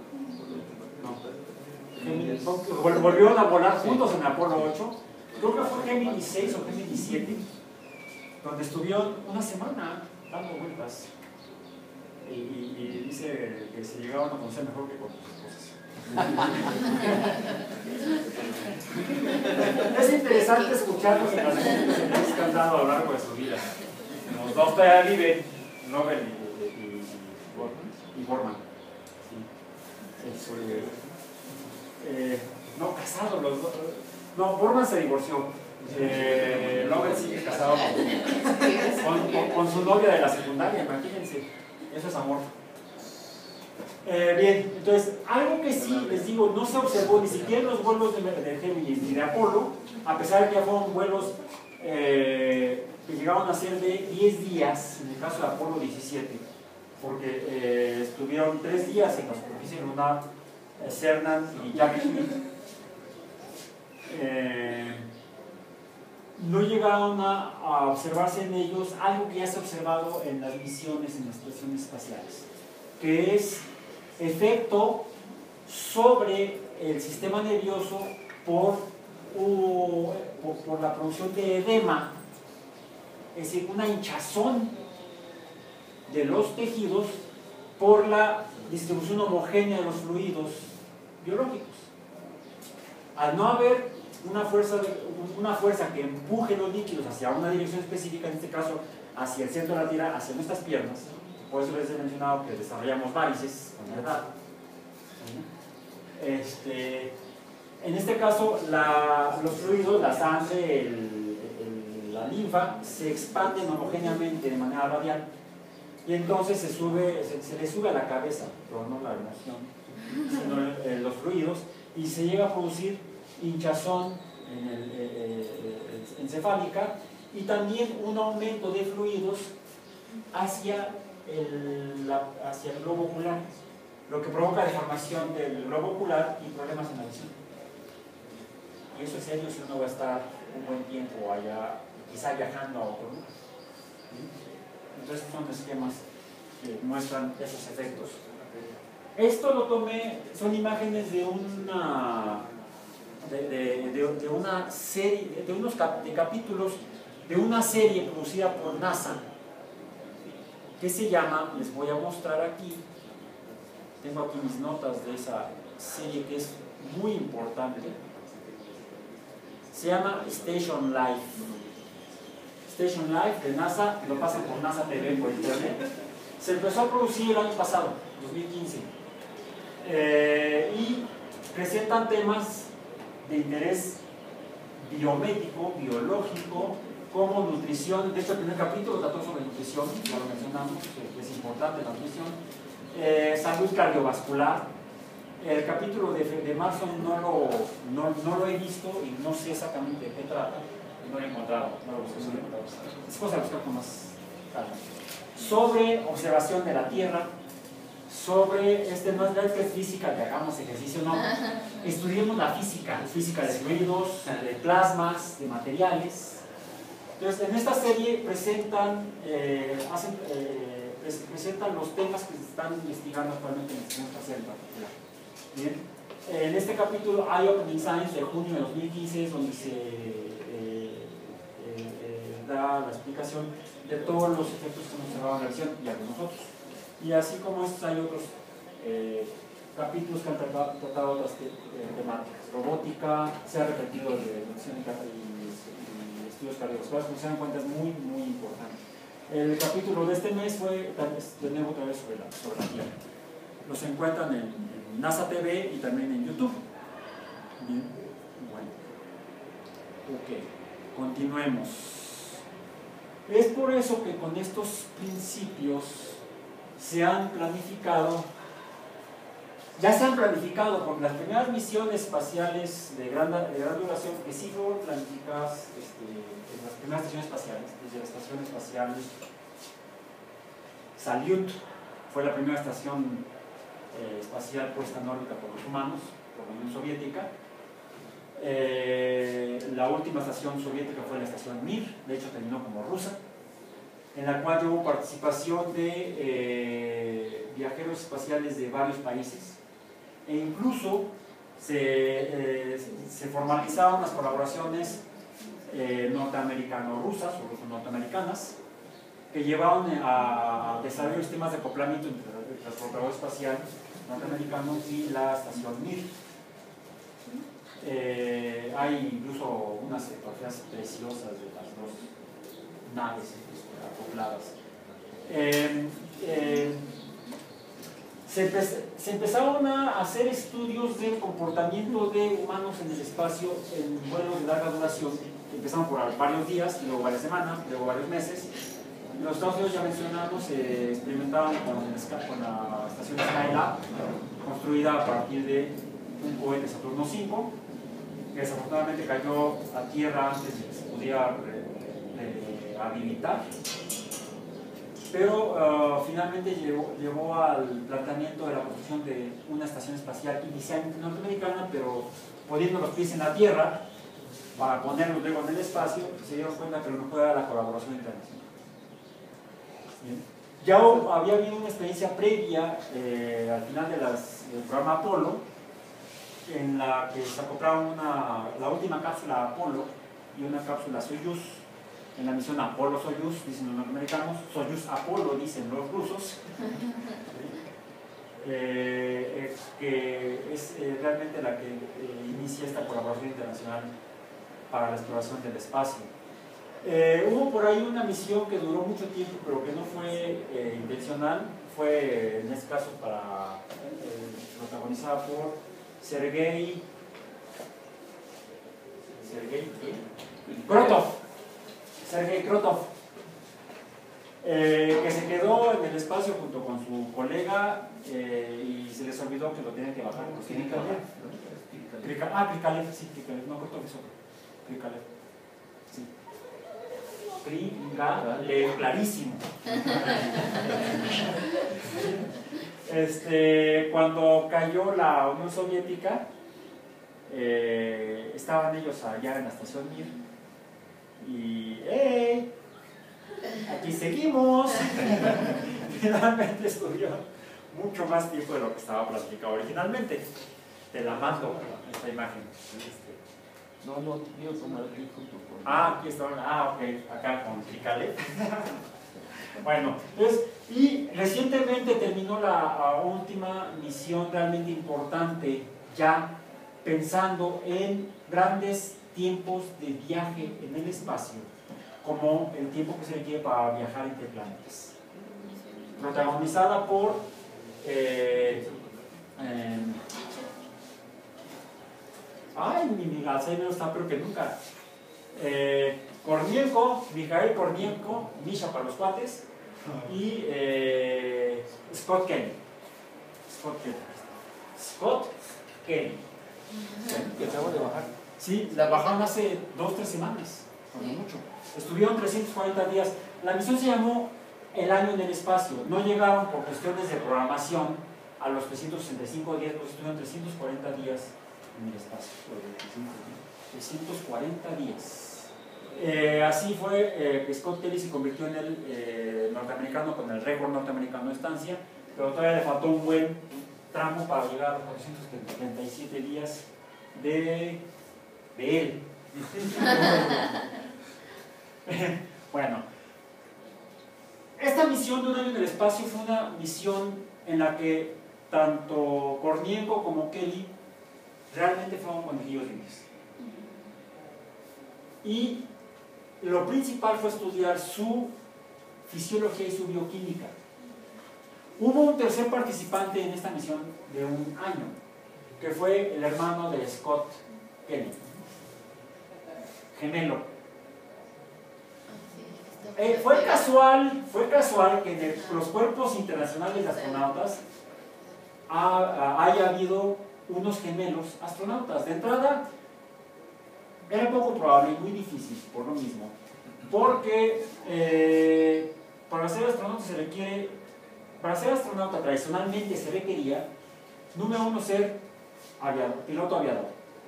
No. Volvieron a volar juntos en Apolo ocho. Creo que fue Géminis seis o Géminis siete, donde estuvieron una semana dando vueltas. Y, y, y dice que se llegaban a conocer mejor que con sus esposas. Es interesante escucharlos en las entrevistas que han dado a lo largo de su vida. Los dos todavía viven, Nobel y, y, y, y Borman. Sí. Eso, eh, no, casados los dos. No, Borman se divorció. Eh, Nobel sigue casado con, con, con su novia de la secundaria, imagínense. Eso es amor. Eh, bien, entonces, algo que sí, les digo, no se observó ni siquiera en los vuelos de, de Géminis ni de Apolo, a pesar de que ya fueron vuelos eh, que llegaron a ser de diez días, en el caso de Apolo diecisiete, porque eh, estuvieron tres días en la superficie lunar, eh, Cernan y Jack Schmitt. Eh, no llegaron a, a observarse en ellos algo que ya se ha observado en las misiones, en las estaciones espaciales, que es efecto sobre el sistema nervioso por, uh, por, por la producción de edema, es decir, una hinchazón de los tejidos por la distribución homogénea de los fluidos biológicos. Al no haber una fuerza, de, una fuerza que empuje los líquidos hacia una dirección específica, en este caso hacia el centro de la Tierra, hacia nuestras piernas, por eso les he mencionado que desarrollamos varices con la edad. Este, en este caso, la, los fluidos, la sangre, el, el, la linfa, se expanden homogéneamente de manera radial y entonces se, sube, se, se le sube a la cabeza, pero no la emoción, sino eh, los fluidos, y se llega a producir hinchazón en el, eh, eh, encefálica y también un aumento de fluidos hacia el, la, hacia el globo ocular, lo que provoca deformación del globo ocular y problemas en la visión. Y eso es serio si uno va a estar un buen tiempo allá, quizá viajando a otro lugar. Entonces son esquemas que muestran esos efectos. Esto lo tomé, son imágenes de una de, de, de, de una serie, de unos cap, de capítulos de una serie producida por NASA que se llama, les voy a mostrar aquí, tengo aquí mis notas de esa serie que es muy importante, se llama Station Life. Station Life de NASA, lo pasan por NASA T V por internet. Se empezó a producir el año pasado, dos mil quince, eh, y presentan temas de interés biomédico, biológico, como nutrición. De hecho, el primer capítulo trató sobre nutrición, ya lo mencionamos, que es importante la nutrición, eh, salud cardiovascular. El capítulo de, de marzo no lo, no, no lo he visto y no sé exactamente de qué trata. No lo he encontrado, no lo busqué, no lo he encontrado. Es cosa de buscar con más calma. Sobre observación de la Tierra, sobre, este no es la física, que hagamos ejercicio, no. Estudiemos la física, física de fluidos, de plasmas, de materiales. Entonces, en esta serie presentan, eh, hacen, eh, presentan los temas que se están investigando actualmente en el sistema espacial en particular. Bien. En este capítulo, Eye Opening Science de junio de dos mil quince, es donde se eh, eh, da la explicación de todos los efectos que hemos observado en la visión y de nosotros. Y así como estos, hay otros eh, capítulos que han tratado, tratado otras te, eh, temáticas. Robótica, se ha repetido de nutrición y, y estudios cardiovasculares, como se dan cuenta es muy, muy importante. El capítulo de este mes fue de nuevo otra vez sobre la, sobre la Tierra. Los encuentran en, en NASA T V y también en YouTube. Bien, bueno. Ok, continuemos. Es por eso que con estos principios se han planificado, ya se han planificado, porque las primeras misiones espaciales de gran, de gran duración que sí fueron planificadas este, en las primeras estaciones espaciales, desde la estación espacial Salyut, fue la primera estación eh, espacial puesta en órbita por los humanos, por la Unión Soviética. Eh, la última estación soviética fue la estación Mir, de hecho terminó como rusa, en la cual hubo participación de eh, viajeros espaciales de varios países, e incluso se, eh, se formalizaron las colaboraciones eh, norteamericano-rusas o ruso-norteamericanas, que llevaron a desarrollo de sistemas de acoplamiento entre el transportador espacial norteamericano y la estación Mir. Eh, hay incluso unas fotografías preciosas de las dos naves acopladas. Eh, eh, se, empe se empezaron a hacer estudios del comportamiento de humanos en el espacio en vuelos de larga duración. Empezaron por varios días, luego varias semanas, luego varios meses. En los Estados Unidos, ya mencionamos, se eh, experimentaban con, con la estación Skylab, construida a partir de un cohete Saturno cinco, que desafortunadamente cayó a tierra antes de que se pudiera rehabilitar, pero uh, finalmente llevó, llevó al planteamiento de la construcción de una estación espacial inicialmente norteamericana, pero poniendo los pies en la tierra para ponerlos luego en el espacio, se dieron cuenta que no puede dar la colaboración internacional. Bien. Ya había habido una experiencia previa eh, al final de las, del programa Apolo, en la que se acoplaron una, la última cápsula Apolo y una cápsula Soyuz. En la misión Apolo-Soyuz, dicen los norteamericanos, Soyuz-Apolo, dicen los rusos, eh, eh, que es eh, realmente la que eh, inicia esta colaboración internacional para la exploración del espacio. Eh, hubo por ahí una misión que duró mucho tiempo, pero que no fue eh, intencional. Fue, en este caso, para, eh, protagonizada por Sergei Sergei Krotov. Sergei Krotov. Eh, que se quedó en el espacio junto con su colega eh, y se les olvidó que lo tenían que bajar. Pues tienen que bajar. Krikalev. Ah, Krikalev, sí, Krikalev. No, Krotov es otro. Krikalev. Sí. Krikalev, clarísimo. Este, cuando cayó la Unión Soviética, eh, estaban ellos allá en la estación Mir y ¡hey! Aquí seguimos. Finalmente estuvieron mucho más tiempo de lo que estaba planificado originalmente. Te la mando, esta imagen. No, no, quiero tomar aquí junto con... Ah, aquí está. Ah, ok, acá con Krikalev. Bueno, entonces, y recientemente terminó la uh, última misión realmente importante, ya pensando en grandes tiempos de viaje en el espacio, como el tiempo que se requiere para viajar entre planetas. Protagonizada por eh, eh, ay, mi Alzheimer está peor que nunca. Eh, Kornienko, Mikhail Kornienko, Misha para los cuates, y eh, Scott Kelly. Scott Kelly. Scott Kelly. Que acabo de bajar. Sí, la bajaron hace dos, tres semanas, cuando mucho. Estuvieron trescientos cuarenta días. La misión se llamó El Año en el Espacio. No llegaron por cuestiones de programación a los trescientos sesenta y cinco días, pues estuvieron trescientos cuarenta días en el espacio. trescientos cuarenta días. Eh, así fue eh, que Scott Kelly se convirtió en el eh, norteamericano con el récord norteamericano de estancia, pero todavía le faltó un buen tramo para llegar a los cuatrocientos treinta y siete días de, de él. Bueno, esta misión de Un Año en el Espacio fue una misión en la que tanto Kornienko como Kelly realmente fueron conejillos de indias. Y lo principal fue estudiar su fisiología y su bioquímica. Hubo un tercer participante en esta misión de un año, que fue el hermano de Scott Kelly, gemelo. Eh, fue casual, fue casual que en el, los cuerpos internacionales de astronautas ha, ha, haya habido unos gemelos astronautas. De entrada, era poco probable y muy difícil por lo mismo, porque eh, para ser astronauta se requiere, para ser astronauta tradicionalmente se requería, número uno, ser aviador, piloto aviador,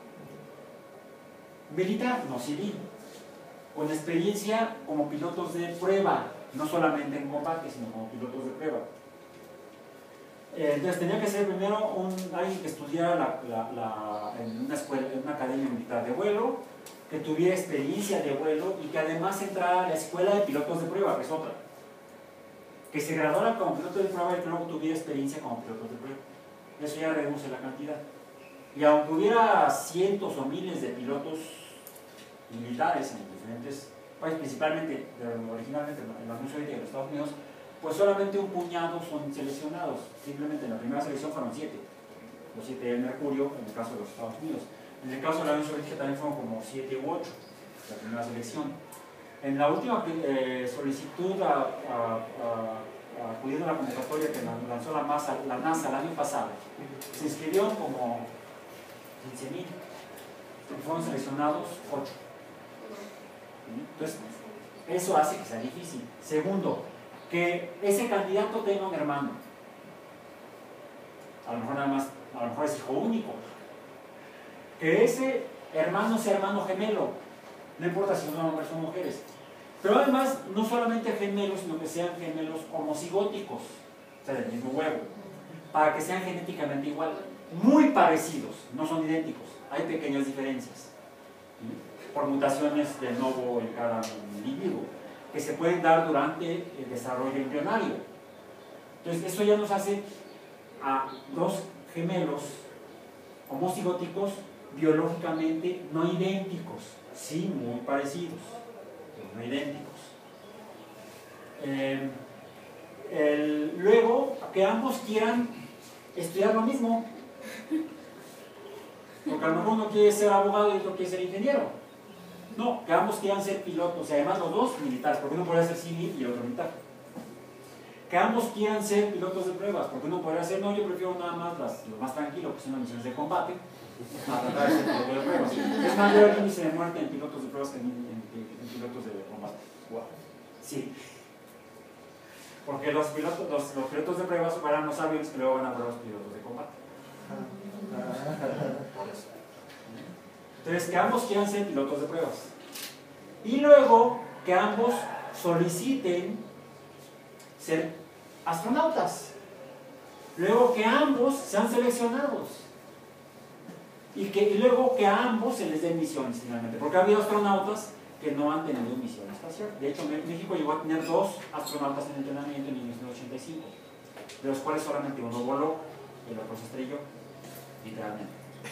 militar, no civil, con experiencia como pilotos de prueba, no solamente en combate, sino como pilotos de prueba. Entonces tenía que ser primero un, alguien que estudiara la, la, la, en una escuela, en una academia militar de vuelo, que tuviera experiencia de vuelo y que además entrara a la escuela de pilotos de prueba, que es otra. Que se graduara como piloto de prueba y que luego tuviera experiencia como piloto de prueba. Eso ya reduce la cantidad. Y aunque hubiera cientos o miles de pilotos militares en diferentes países, principalmente, originalmente en la Unión Soviética y en los Estados Unidos, pues solamente un puñado son seleccionados. Simplemente en la primera selección fueron siete. Los siete del Mercurio, en el caso de los Estados Unidos. En el caso de la Unión Soviética también fueron como siete u ocho, la primera selección. En la última eh, solicitud a, a, a, acudiendo a la convocatoria que lanzó la NASA, la NASA el año pasado, se inscribieron como quince mil, fueron seleccionados ocho. Entonces, eso hace que sea difícil. Segundo, que ese candidato tenga un hermano. A lo mejor nada más, a lo mejor es hijo único. Que ese hermano sea hermano gemelo, no importa si son hombres o mujeres. Pero además, no solamente gemelos, sino que sean gemelos homocigóticos, o sea, del mismo huevo, para que sean genéticamente igual, muy parecidos, no son idénticos, hay pequeñas diferencias, ¿sí? Por mutaciones de novo en cada individuo, que se pueden dar durante el desarrollo embrionario. Entonces, eso ya nos hace a dos gemelos homocigóticos biológicamente no idénticos, sí muy parecidos. pero no idénticos. Eh, el, luego, que ambos quieran estudiar lo mismo. Porque a lo mejor uno quiere ser abogado y otro quiere ser ingeniero. No, que ambos quieran ser pilotos, y además los dos militares, porque uno podría ser civil y otro militar. Que ambos quieran ser pilotos de pruebas, porque uno podría ser, no, yo prefiero nada más las, lo más tranquilo, que son las misiones de combate, a tratar de ser piloto de pruebas. Es mayor el índice de muerte en pilotos de pruebas que en, en, en, en pilotos de combate. Wow. Sí. Porque los pilotos, los, los pilotos de pruebas van los aviones que luego van a ver los pilotos de combate. Por eso. Entonces, que ambos quieran ser pilotos de pruebas. Y luego, que ambos soliciten ser astronautas. Luego, que ambos sean seleccionados. Y, que, y luego, que a ambos se les den misiones finalmente. Porque ha habido astronautas que no han tenido misión espacial. De hecho, México llegó a tener dos astronautas en entrenamiento en mil novecientos ochenta y cinco, de los cuales solamente uno voló y el otro se estrelló, literalmente.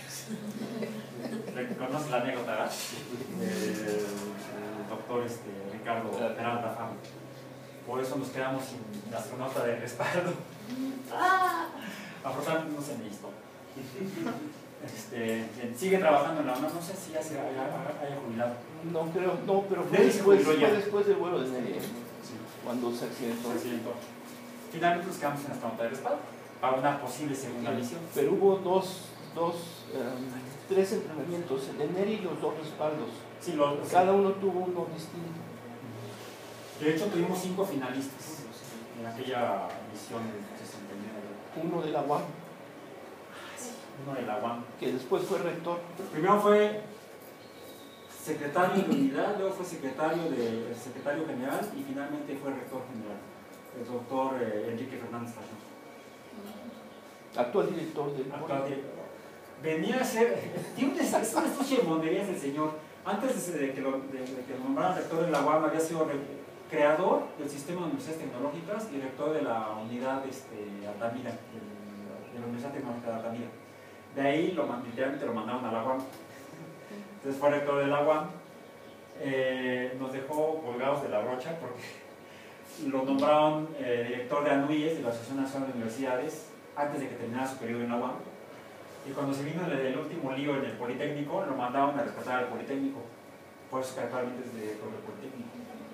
¿Conoces la anécdota, verdad? Del doctor este, Ricardo Peralta Fabio. Por eso nos quedamos sin astronauta de respaldo. ¡Ah! Afortunadamente no se necesitó. Este, sigue trabajando en la UNAM, no sé si ya se haya, haya jubilado. No creo, no, pero fue Neri después, fue fue después del vuelo de Neri, sí. Cuando se accidentó. Se accidentó. Finalmente nos quedamos sin astronauta de respaldo para una posible segunda misión. Pero hubo dos, dos um, tres entrenamientos, el de Neri y los dos respaldos. Sí, lo, Cada sí. uno tuvo uno distinto. De hecho, tuvimos cinco finalistas en aquella misión del sesenta y nueve. Uno de la U A M, Uno de la U A M. que después fue rector. Primero fue secretario de unidad, luego fue secretario, de, secretario general y finalmente fue rector general, el doctor eh, Enrique Fernández Fajón. Actual director del Actual director. Venía a ser, tiene unas estas chimonerías del señor. Antes de que lo, de, de que lo nombraran rector de la U A M, había sido re, creador del sistema de universidades tecnológicas y rector de la unidad este, Altamira, de, de la Universidad Tecnológica de Altamira. De ahí lo, literalmente lo mandaron a la U A M. Entonces fue rector de la U A M. Eh, nos dejó colgados de la brocha porque lo nombraron eh, director de ANUIES, de la Asociación Nacional de Universidades, antes de que terminara su periodo en la U A M. Y cuando se vino el, el último lío en el Politécnico, lo mandaron a rescatar al Politécnico. Por eso que actualmente es director del Politécnico.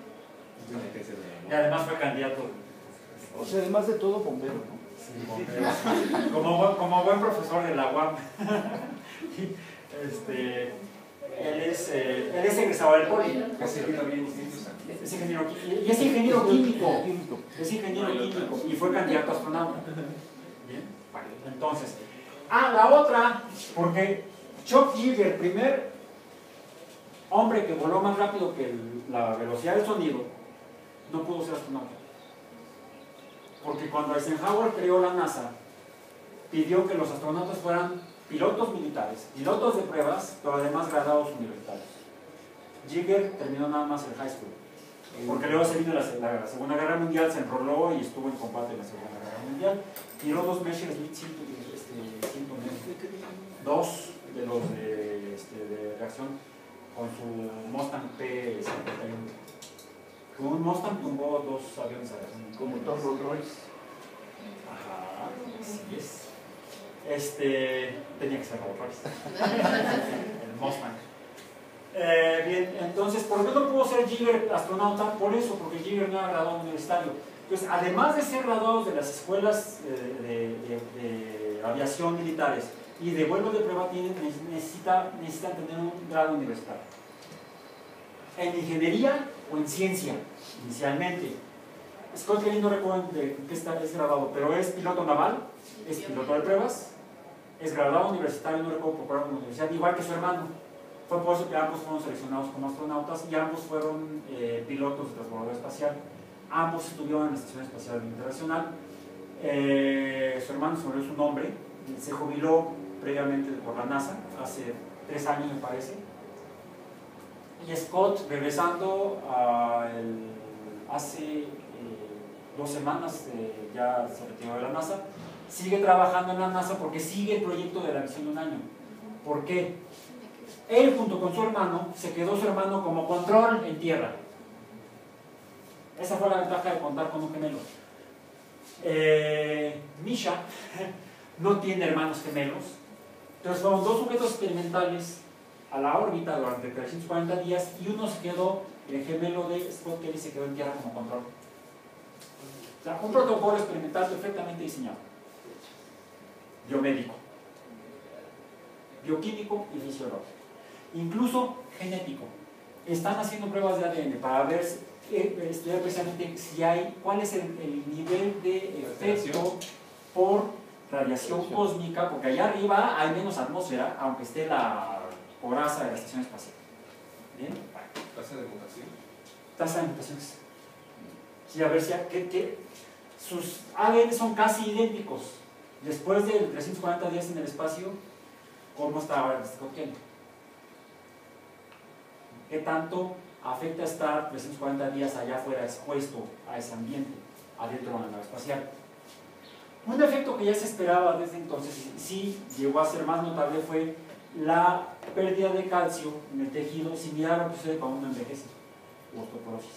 Y además fue candidato. O sea, además de todo, bombero, ¿no? Sí, bombero. Como, como buen profesor de la U A M. este, él, es, eh, él es egresado del Poli. Es ingeniero, y es ingeniero químico. Es ingeniero químico y fue candidato a astronauta. Bien, vale. Entonces, ah, la otra, porque Chuck Yeager, el primer hombre que voló más rápido que el, la velocidad del sonido, no pudo ser astronauta. Porque cuando Eisenhower creó la NASA, pidió que los astronautas fueran pilotos militares, pilotos de pruebas, pero además graduados universitarios. Yeager terminó nada más el high school, porque luego se vino la, la, la Segunda Guerra Mundial, se enroló y estuvo en combate en la Segunda Guerra Mundial. Tiró dos Messerschmitt ciento dos de los de, este, de reacción con su Mustang P cincuenta y uno. Con un Mustang tumbó dos aviones a reacción. Como Tom Rolls Royce. Ajá, así es. Este, tenía que ser Rolls Royce. El Mustang. Eh, bien, entonces, ¿por qué no pudo ser Yeager astronauta? Por eso, porque Yeager no era graduado universitario. Entonces, además de ser graduados de las escuelas de, de, de, de aviación militares y de vuelo de prueba, tienen, necesita, necesitan tener un grado universitario. En ingeniería o en ciencia, inicialmente. Scott Kelly no recuerdo de qué está, es graduado, pero es piloto naval, es piloto de pruebas, es graduado universitario, no recuerdo por cuál universidad, igual que su hermano. Fue por eso que ambos fueron seleccionados como astronautas y ambos fueron eh, pilotos de transbordador espacial. Ambos estuvieron en la Estación Espacial Internacional. Eh, su hermano se me olvidó su nombre, se jubiló previamente por la NASA, hace tres años me parece. Y Scott, regresando a el, hace eh, dos semanas, eh, ya se retiró de la NASA, sigue trabajando en la NASA porque sigue el proyecto de la misión de un año. ¿Por qué? Él junto con su hermano, se quedó su hermano como control en tierra. Esa fue la ventaja de contar con un gemelo. Eh, Misha no tiene hermanos gemelos, entonces fueron dos sujetos experimentales a la órbita durante trescientos cuarenta días y uno se quedó, el gemelo de Scott Kelly se quedó en tierra como control. O sea, un protocolo experimental perfectamente diseñado. Biomédico, bioquímico y fisiológico. Incluso genético. Están haciendo pruebas de A D N para ver, eh, estudiar precisamente si hay, cuál es el, el nivel de efecto por radiación cósmica, porque allá arriba hay menos atmósfera, aunque esté la coraza de la estación espacial. ¿Bien? ¿Tasa de mutación? Tasa de mutaciones. Sí, a ver si que, que sus A D N son casi idénticos. Después de trescientos cuarenta días en el espacio, ¿cómo está ahora Scott Kelly? ¿Qué tanto afecta estar trescientos cuarenta días allá afuera expuesto a ese ambiente, adentro de la nave espacial? Un efecto que ya se esperaba desde entonces, y sí llegó a ser más notable, fue la pérdida de calcio en el tejido, similar a lo que sucede cuando uno envejece, osteoporosis.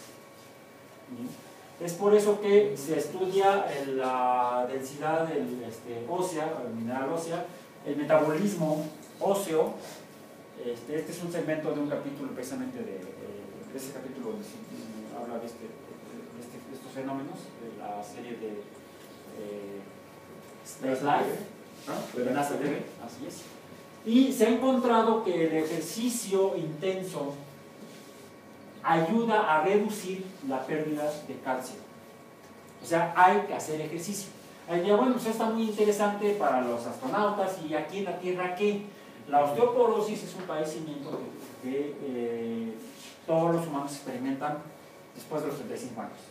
Es por eso que se estudia la densidad del, este, ósea, el mineral ósea, el metabolismo óseo. Este, este es un segmento de un capítulo precisamente de, de, de ese capítulo donde se eh, habla de, este, de, este, de estos fenómenos, de la serie de eh, Space Life, ¿no? De NASA T V, así es. Y se ha encontrado que el ejercicio intenso ayuda a reducir la pérdida de calcio. O sea, hay que hacer ejercicio. Ahí diría, bueno, pues está muy interesante para los astronautas y aquí en la Tierra, ¿qué? La osteoporosis es un padecimiento que, que eh, todos los humanos experimentan después de los treinta y cinco años.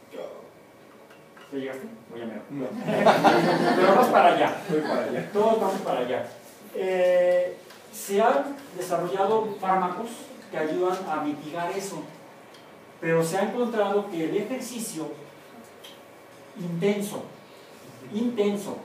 ¿Ya llegaste? Voy a mirar. No. Pero vamos para allá. Voy para allá. Todos vamos para allá. Eh, se han desarrollado fármacos que ayudan a mitigar eso, pero se ha encontrado que el ejercicio intenso, intenso,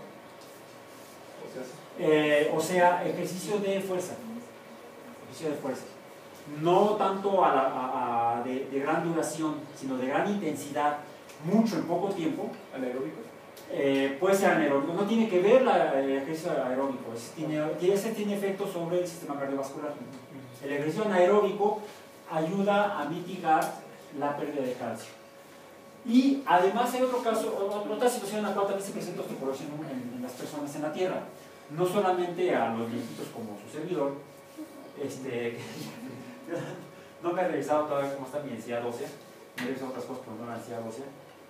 eh, o sea, ejercicio de fuerza, ejercicio de fuerza, no tanto a la, a, a de, de gran duración, sino de gran intensidad, mucho en poco tiempo. ¿Anaeróbico? Eh, puede ser anaeróbico, no tiene que ver la, el ejercicio aeróbico, ese tiene, ese tiene efecto sobre el sistema cardiovascular. El ejercicio anaeróbico ayuda a mitigar la pérdida de calcio. Y además hay otro caso, otra situación en la cual también se presenta osteoporosis en, en las personas en la Tierra. No solamente a los viejitos como su servidor, este, no me he revisado todavía cómo está mi densidad ósea, me he revisado otras cosas, pero no la densidad ósea.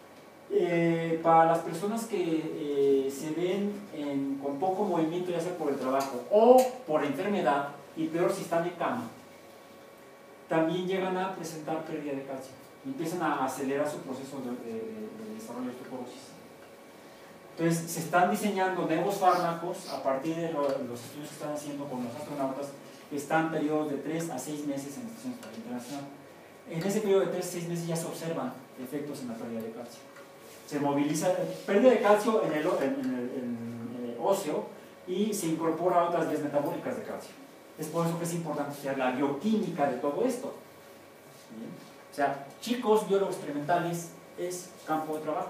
Eh, para las personas que eh, se ven en, con poco movimiento, ya sea por el trabajo o por enfermedad, y peor si están en cama, también llegan a presentar pérdida de calcio y empiezan a acelerar su proceso de, de, de desarrollo de osteoporosis. Entonces se están diseñando nuevos fármacos a partir de lo, los estudios que están haciendo con los astronautas, que están en periodos de tres a seis meses en la Estación Espacial Internacional. En ese periodo de tres a seis meses ya se observan efectos en la pérdida de calcio. Se moviliza, pérdida de calcio en el, en, en el, en el óseo, y se incorpora a otras vías metabólicas de calcio. Es por eso que es importante estudiar la bioquímica de todo esto. ¿Bien? O sea, chicos biólogos experimentales es campo de trabajo.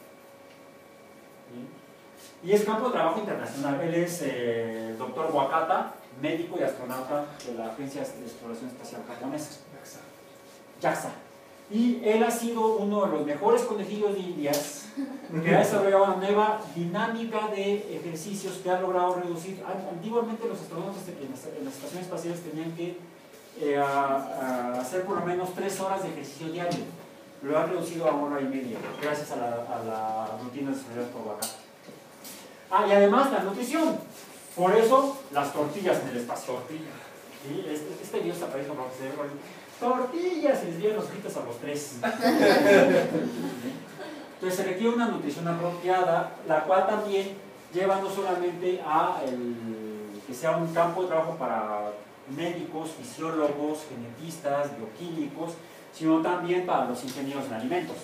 ¿Bien? Y es campo de trabajo internacional. Él es eh, el doctor Wakata, médico y astronauta de la Agencia de Exploración Espacial Japonesa, JAXA. Y él ha sido uno de los mejores conejillos de indias, que ha desarrollado una nueva dinámica de ejercicios que ha logrado reducir. Antiguamente los astronautas en las, en las estaciones espaciales tenían que eh, a, a hacer por lo menos tres horas de ejercicio diario. Lo ha reducido a una hora y media, gracias a la, a la rutina desarrollada por Wakata. Ah, y además la nutrición. Por eso las tortillas en el espacio. Tortilla. ¿Sí? Este, este video está parecido porque se ve tortillas, y les dieron los gritos a los tres. Entonces se requiere una nutrición apropiada, la cual también lleva no solamente a el, que sea un campo de trabajo para médicos, fisiólogos, genetistas, bioquímicos, sino también para los ingenieros en alimentos,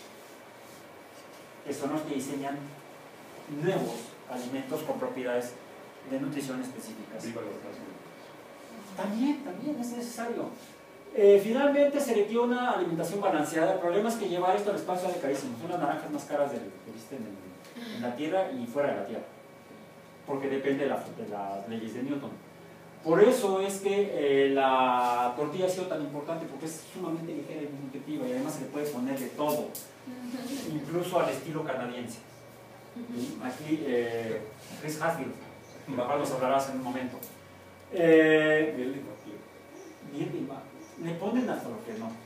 que son los que diseñan nuevos alimentos con propiedades de nutrición específicas. También, también es necesario. Eh, finalmente se requiere una alimentación balanceada. El problema es que llevar esto al espacio sale carísimo. Son las naranjas más caras del, que existen en, en la Tierra y fuera de la Tierra, porque depende de, la, de las leyes de Newton. Por eso es que eh, la tortilla ha sido tan importante, porque es sumamente ligera y muy nutritiva, y además se le puede poner de todo, incluso al estilo canadiense. Aquí eh, Chris Hadfield, de la cual nos hablarás en un momento. Eh, bien, le ponen hasta lo que no.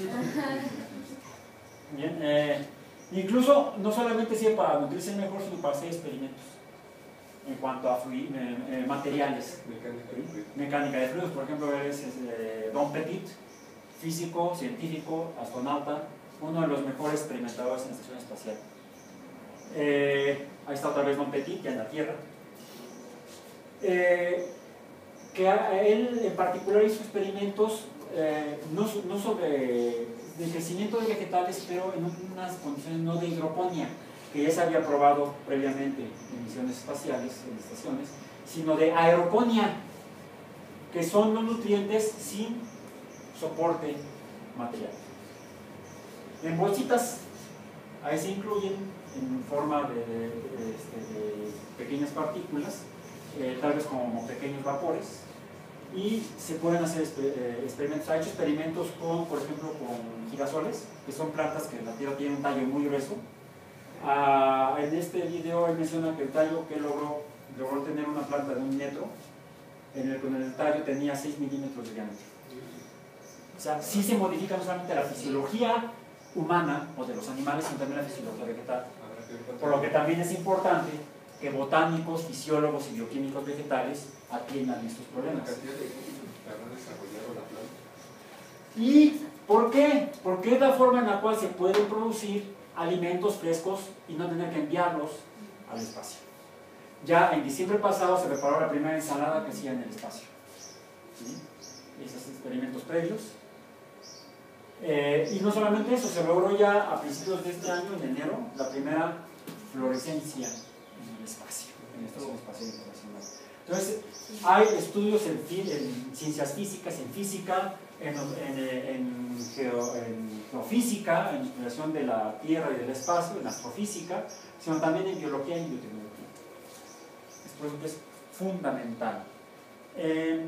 Bien, eh, incluso no solamente sirve para nutrirse mejor, sino para hacer experimentos en cuanto a fluid, eh, eh, materiales. Mecánica de fluidos. Mecánica de fluidos, por ejemplo, es, es eh, Don Petit, físico, científico, astronauta, uno de los mejores experimentadores en la estación espacial. Eh, ahí está otra vez Don Petit, ya en la Tierra. Eh, que a, él en particular hizo experimentos eh, no, no sobre el crecimiento de vegetales, pero en unas condiciones no de hidroponía, que ya se había probado previamente en misiones espaciales, en estaciones, sino de aeroponía, que son los nutrientes sin soporte material. En bolsitas, ahí se incluyen en forma de, de, de, este, de pequeñas partículas, eh, tal vez como pequeños vapores, y se pueden hacer experimentos. Ha hecho experimentos con, por ejemplo, con girasoles, que son plantas que en la Tierra tienen un tallo muy grueso. Ah, en este video él menciona que el tallo que logró, logró tener una planta de un metro, en el, con el tallo tenía seis milímetros de diámetro. O sea, sí se modifica no solamente la fisiología humana o de los animales, sino también la fisiología vegetal. Por lo que también es importante que botánicos, fisiólogos y bioquímicos vegetales atiendan estos problemas. ¿Y por qué? Porque es la forma en la cual se pueden producir alimentos frescos y no tener que enviarlos al espacio. Ya en diciembre pasado se preparó la primera ensalada que hacía en el espacio. ¿Sí? Esos experimentos previos. Eh, y no solamente eso, se logró ya a principios de este año, en enero, la primera fluorescencia en el espacio, en la Estación Espacial Internacional. Entonces, hay estudios en, en ciencias físicas, en física, en, en, en, geo, en geofísica, en exploración de la Tierra y del espacio, en astrofísica, sino también en biología y biotecnología. Esto es fundamental. Eh,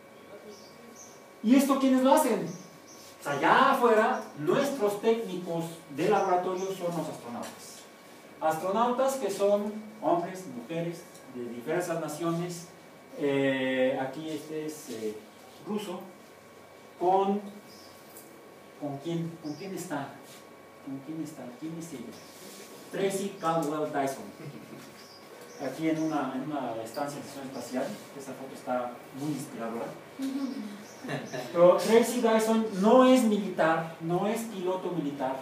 ¿Y esto quiénes lo hacen? O sea, allá afuera, nuestros técnicos de laboratorio son los astronautas. Astronautas que son hombres, mujeres, de diversas naciones. Eh, aquí este es eh, ruso. ¿Con, con, quién, ¿Con quién está? ¿Con quién está? ¿Quién es ella? Tracy Caldwell Dyson. Aquí en una, en una estancia de estación espacial. Esa foto está muy inspiradora. Pero Tracy Dyson no es militar, no es piloto militar.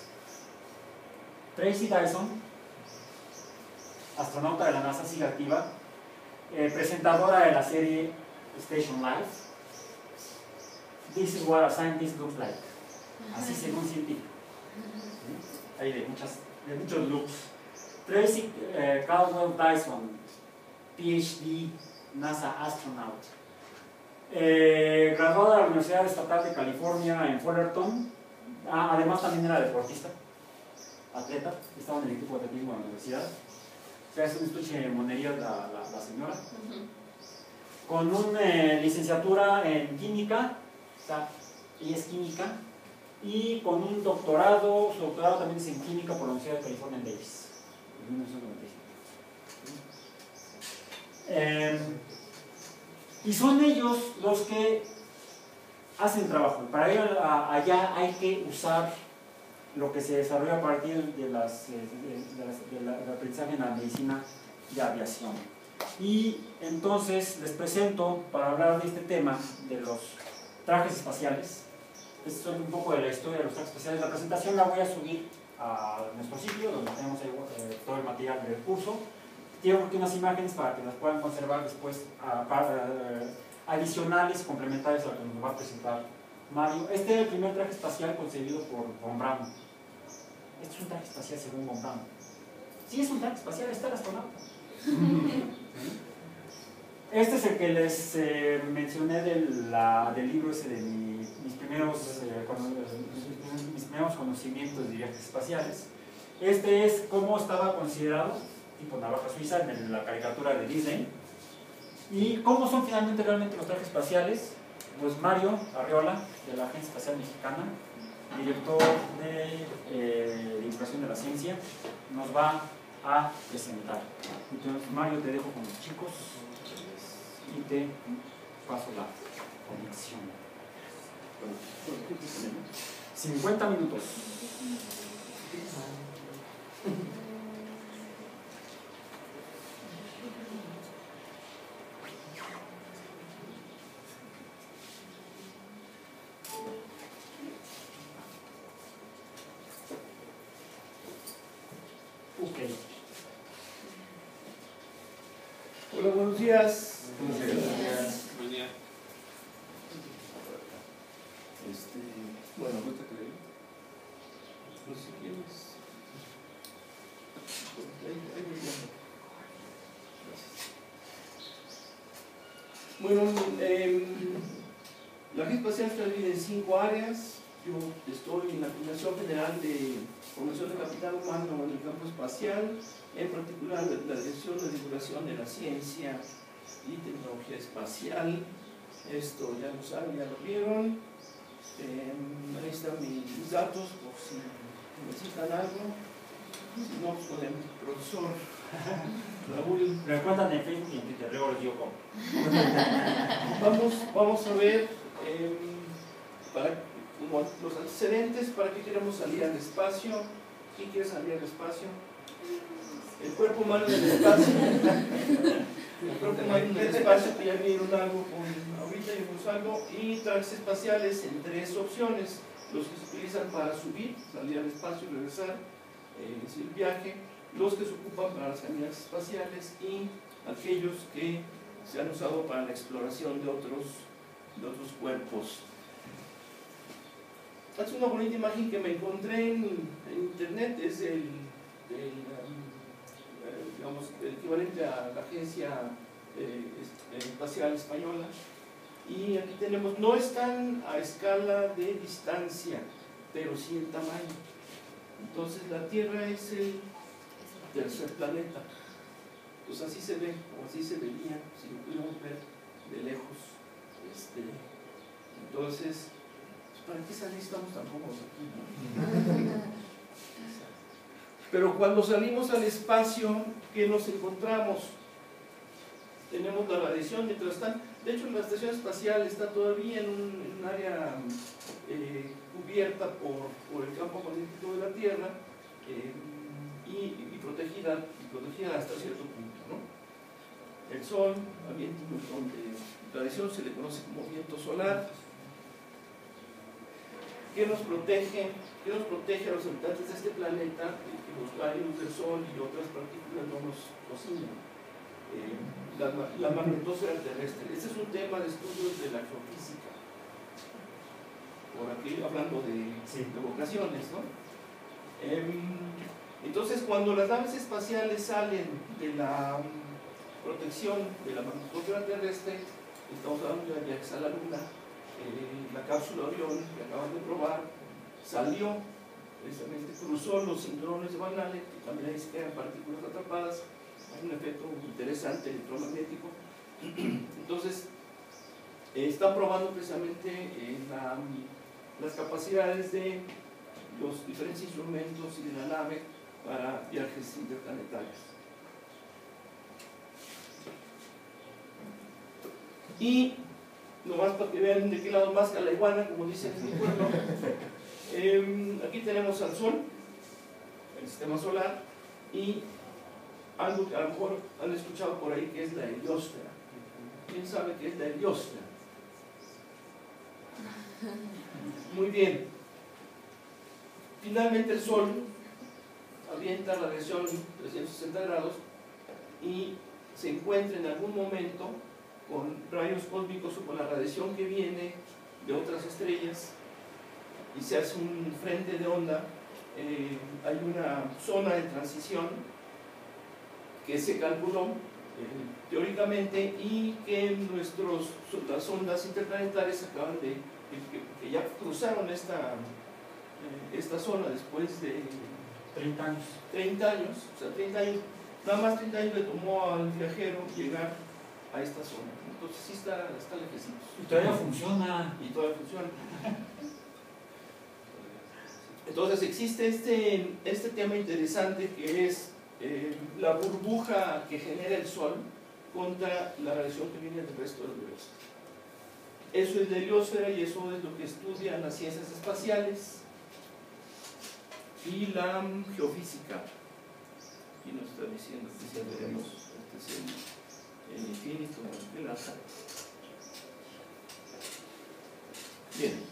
Tracy Dyson, astronauta de la NASA, sigue activa, eh, presentadora de la serie Station Life. This is what a scientist looks like. Así según científico. ¿Sí? Hay de, muchas, de muchos looks. Tracy eh, Caldwell Dyson, P H D, NASA astronaut. Eh, graduada de la Universidad Estatal de California en Fullerton. Ah, además también era deportista, atleta, estaba en el equipo de atletismo de la universidad. O sea, es un estuche de monerías la, la, la señora. Con una eh, licenciatura en química, o sea, ella es química, y con un doctorado, su doctorado también es en química por la Universidad de California en Davis, en mil novecientos noventa y cinco. Eh, y son ellos los que hacen trabajo. Para ello allá hay que usar lo que se desarrolla a partir de las, de, de las, de la, del aprendizaje en la medicina de aviación. Y entonces les presento, para hablar de este tema, de los trajes espaciales. Esto es un poco de la historia de los trajes espaciales. La presentación la voy a subir a nuestro sitio, donde tenemos ahí, eh, todo el material del curso. Tengo aquí unas imágenes para que las puedan conservar después, a, para, eh, adicionales, complementarias a lo que nos va a presentar Mario. Este es el primer traje espacial concebido por Von Braun. Este es un traje espacial según Von Braun. Sí, es un traje espacial, está el astronauta. Este es el que les eh, mencioné de la, del libro ese de mi, mis primeros primeros, eh, cono- mis primeros conocimientos de viajes espaciales. Este es cómo estaba considerado, tipo navaja suiza, en la caricatura de Disney. ¿Y cómo son finalmente realmente los trajes espaciales? Pues Mario Arriola, de la Agencia Espacial Mexicana, director de eh, Divulgación de la Ciencia, nos va a presentar. Entonces, Mario, te dejo con los chicos y te paso la conexión. cincuenta minutos. Ok. Hola, buenos días. Buenos días. Buen día. Este, bueno, ¿gusta que le no sé si quieres. Ahí, ahí voy ya. Gracias. Bueno, eh, la Agencia Espacial está dividida en cinco áreas. Yo estoy en la Coordinación General de Formación de Capital Humano en el campo espacial, en particular la Dirección de Divulgación de la Ciencia y Tecnología Espacial. Esto ya lo saben, ya lo vieron. Eh, ahí están mis datos por si necesitan algo. Si no, pues con el profesor Raúl. Recuerdan en Facebook y en Twitter, luego les digo cómo. Vamos, vamos a ver, eh, para, como los antecedentes, para qué queremos salir al espacio. ¿Quién quiere salir al espacio? El cuerpo humano en el espacio. El cuerpo humano en el espacio, que ya vieron algo con, ahorita vimos algo. Y trajes espaciales en tres opciones: los que se utilizan para subir, salir al espacio y regresar, eh, es decir, el viaje; los que se ocupan para las caminatas espaciales; y aquellos que se han usado para la exploración de otros, de otros cuerpos. Es una bonita imagen que me encontré en, en internet, es el, el, eh, digamos, el equivalente a la Agencia eh, Espacial Española. Y aquí tenemos, no están a escala de distancia, pero sí en tamaño. Entonces la Tierra es el tercer planeta. Pues así se ve, o así se veía, si lo pudiéramos ver de lejos. Este, entonces, ¿para qué salir? Estamos tan cómodos aquí, ¿no? Pero cuando salimos al espacio, ¿qué nos encontramos? Tenemos la radiación, mientras están. De hecho, la estación espacial está todavía en un, en un área eh, cubierta por, por el campo magnético de la Tierra eh, y, y, protegida, y protegida hasta cierto punto, ¿no? El Sol avienta un montón de radiación, se le conoce como viento solar. ¿Qué nos protege? ¿Qué nos protege a los habitantes de este planeta? Que los rayos del Sol y otras partículas no nos cocinan. Eh, la, la magnetosfera terrestre. Este es un tema de estudios de la geofísica. Por aquí hablando de, sí, de vocaciones, ¿no? Eh, entonces, cuando las naves espaciales salen de la protección de la magnetosfera terrestre, estamos hablando de viajes a la Luna. Eh, la cápsula Orión, que acaban de probar, salió, precisamente cruzó los cinturones de Van Allen, que también ahí se quedan partículas atrapadas. Hay un efecto interesante electromagnético. Entonces, eh, están probando precisamente eh, la, las capacidades de los diferentes instrumentos y de la nave para viajes interplanetarios. Y nomás para que vean de qué lado más que la iguana, como dicen en mi pueblo. Eh, aquí tenemos al Sol, el sistema solar, y algo que a lo mejor han escuchado por ahí, que es la heliosfera. ¿Quién sabe qué es la heliosfera? Muy bien. Finalmente el Sol avienta radiación trescientos sesenta grados y se encuentra en algún momento con rayos cósmicos o con la radiación que viene de otras estrellas, y se hace un frente de onda. Eh, hay una zona de transición que se calculó eh, teóricamente, y que nuestros, las ondas interplanetarias acaban de que, que ya cruzaron esta, eh, esta zona después de treinta años. treinta años, o sea, treinta años, nada más treinta años le tomó al viajero llegar a esta zona. Entonces sí está, está lejecitos. Y todavía funciona. Y todavía funciona. Entonces existe este, este tema interesante que es eh, la burbuja que genera el Sol contra la radiación que viene del resto del universo. Eso es la heliosfera y eso es lo que estudian las ciencias espaciales y la geofísica. Aquí nos está diciendo que si veremos, este es el, el infinito, el alza. Bien.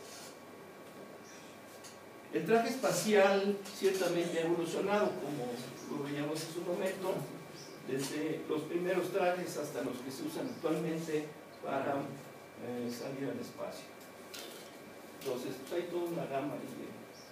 El traje espacial ciertamente ha evolucionado, como lo veíamos en su momento, desde los primeros trajes hasta los que se usan actualmente para eh, salir al espacio. Entonces, pues, hay toda una gama de,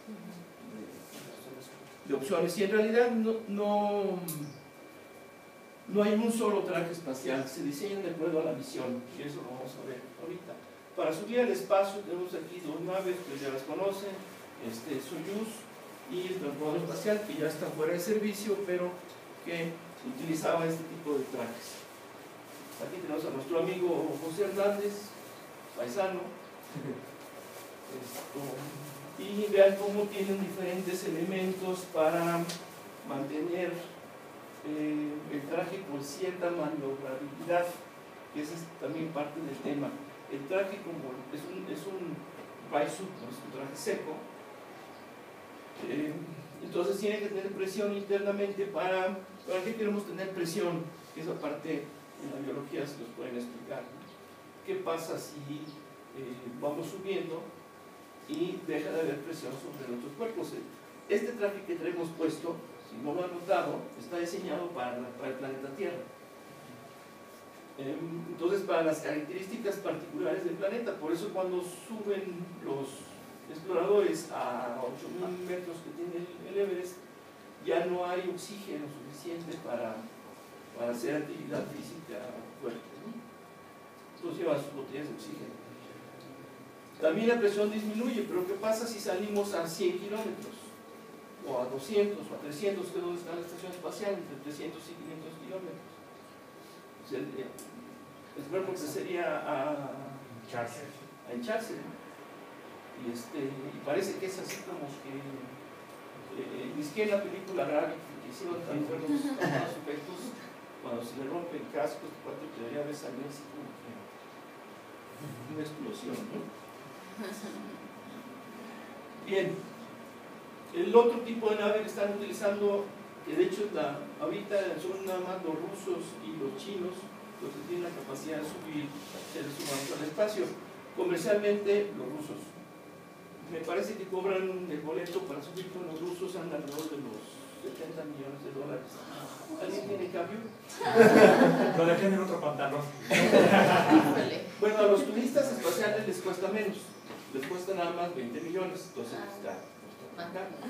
de, de opciones y en realidad no, no, no hay un solo traje espacial, se diseñan de acuerdo a la misión y eso lo vamos a ver ahorita. Para subir al espacio tenemos aquí dos naves que ya las conocen, este Soyuz y el transbordador espacial que ya está fuera de servicio pero que utilizaba este tipo de trajes. Aquí tenemos a nuestro amigo José Hernández, paisano. Esto, y vean cómo tienen diferentes elementos para mantener eh, el traje con cierta maniobrabilidad, que esa es también parte del tema. El traje como es un, es un dry suit, no es un traje seco, eh, entonces tiene que tener presión internamente para, ¿para qué queremos tener presión? Que esa parte en la biología se los pueden explicar. ¿Qué pasa si eh, vamos subiendo y deja de haber presión sobre nuestros cuerpos? Este traje que traemos puesto, si no lo han notado, está diseñado para, la, para el planeta Tierra. Eh, entonces, para las características particulares del planeta, por eso cuando suben los exploradores a ocho mil metros que tiene el, el Everest, ya no hay oxígeno suficiente para, para hacer actividad física fuerte, ¿no? Entonces llevan sus botellas de oxígeno. También la presión disminuye, pero ¿qué pasa si salimos a cien kilómetros? O a doscientos, o a trescientos, que es donde está la estación espacial, entre trescientos y quinientos kilómetros. O sea, el, el cuerpo empezaría a hincharse. A hincharse, ¿no? Y, este, y parece que es así como que eh, ni siquiera en la película Gravity que hicieron tan buenos, tan buenos efectos, cuando se le rompe el casco, este cuarto debería haber salido así como que una explosión, ¿no? Bien, el otro tipo de nave que están utilizando, que de hecho la, ahorita son nada más los rusos y los chinos los que tienen la capacidad de subir seres humanos al espacio. Comercialmente, los rusos. Me parece que cobran el boleto para subir con los rusos anda alrededor de los setenta millones de dólares. ¿Alguien tiene cambio? Lo dejé en otro pantalón. Bueno, a los turistas espaciales les cuesta menos. Les cuesta nada más veinte millones. Entonces está, está tan caro.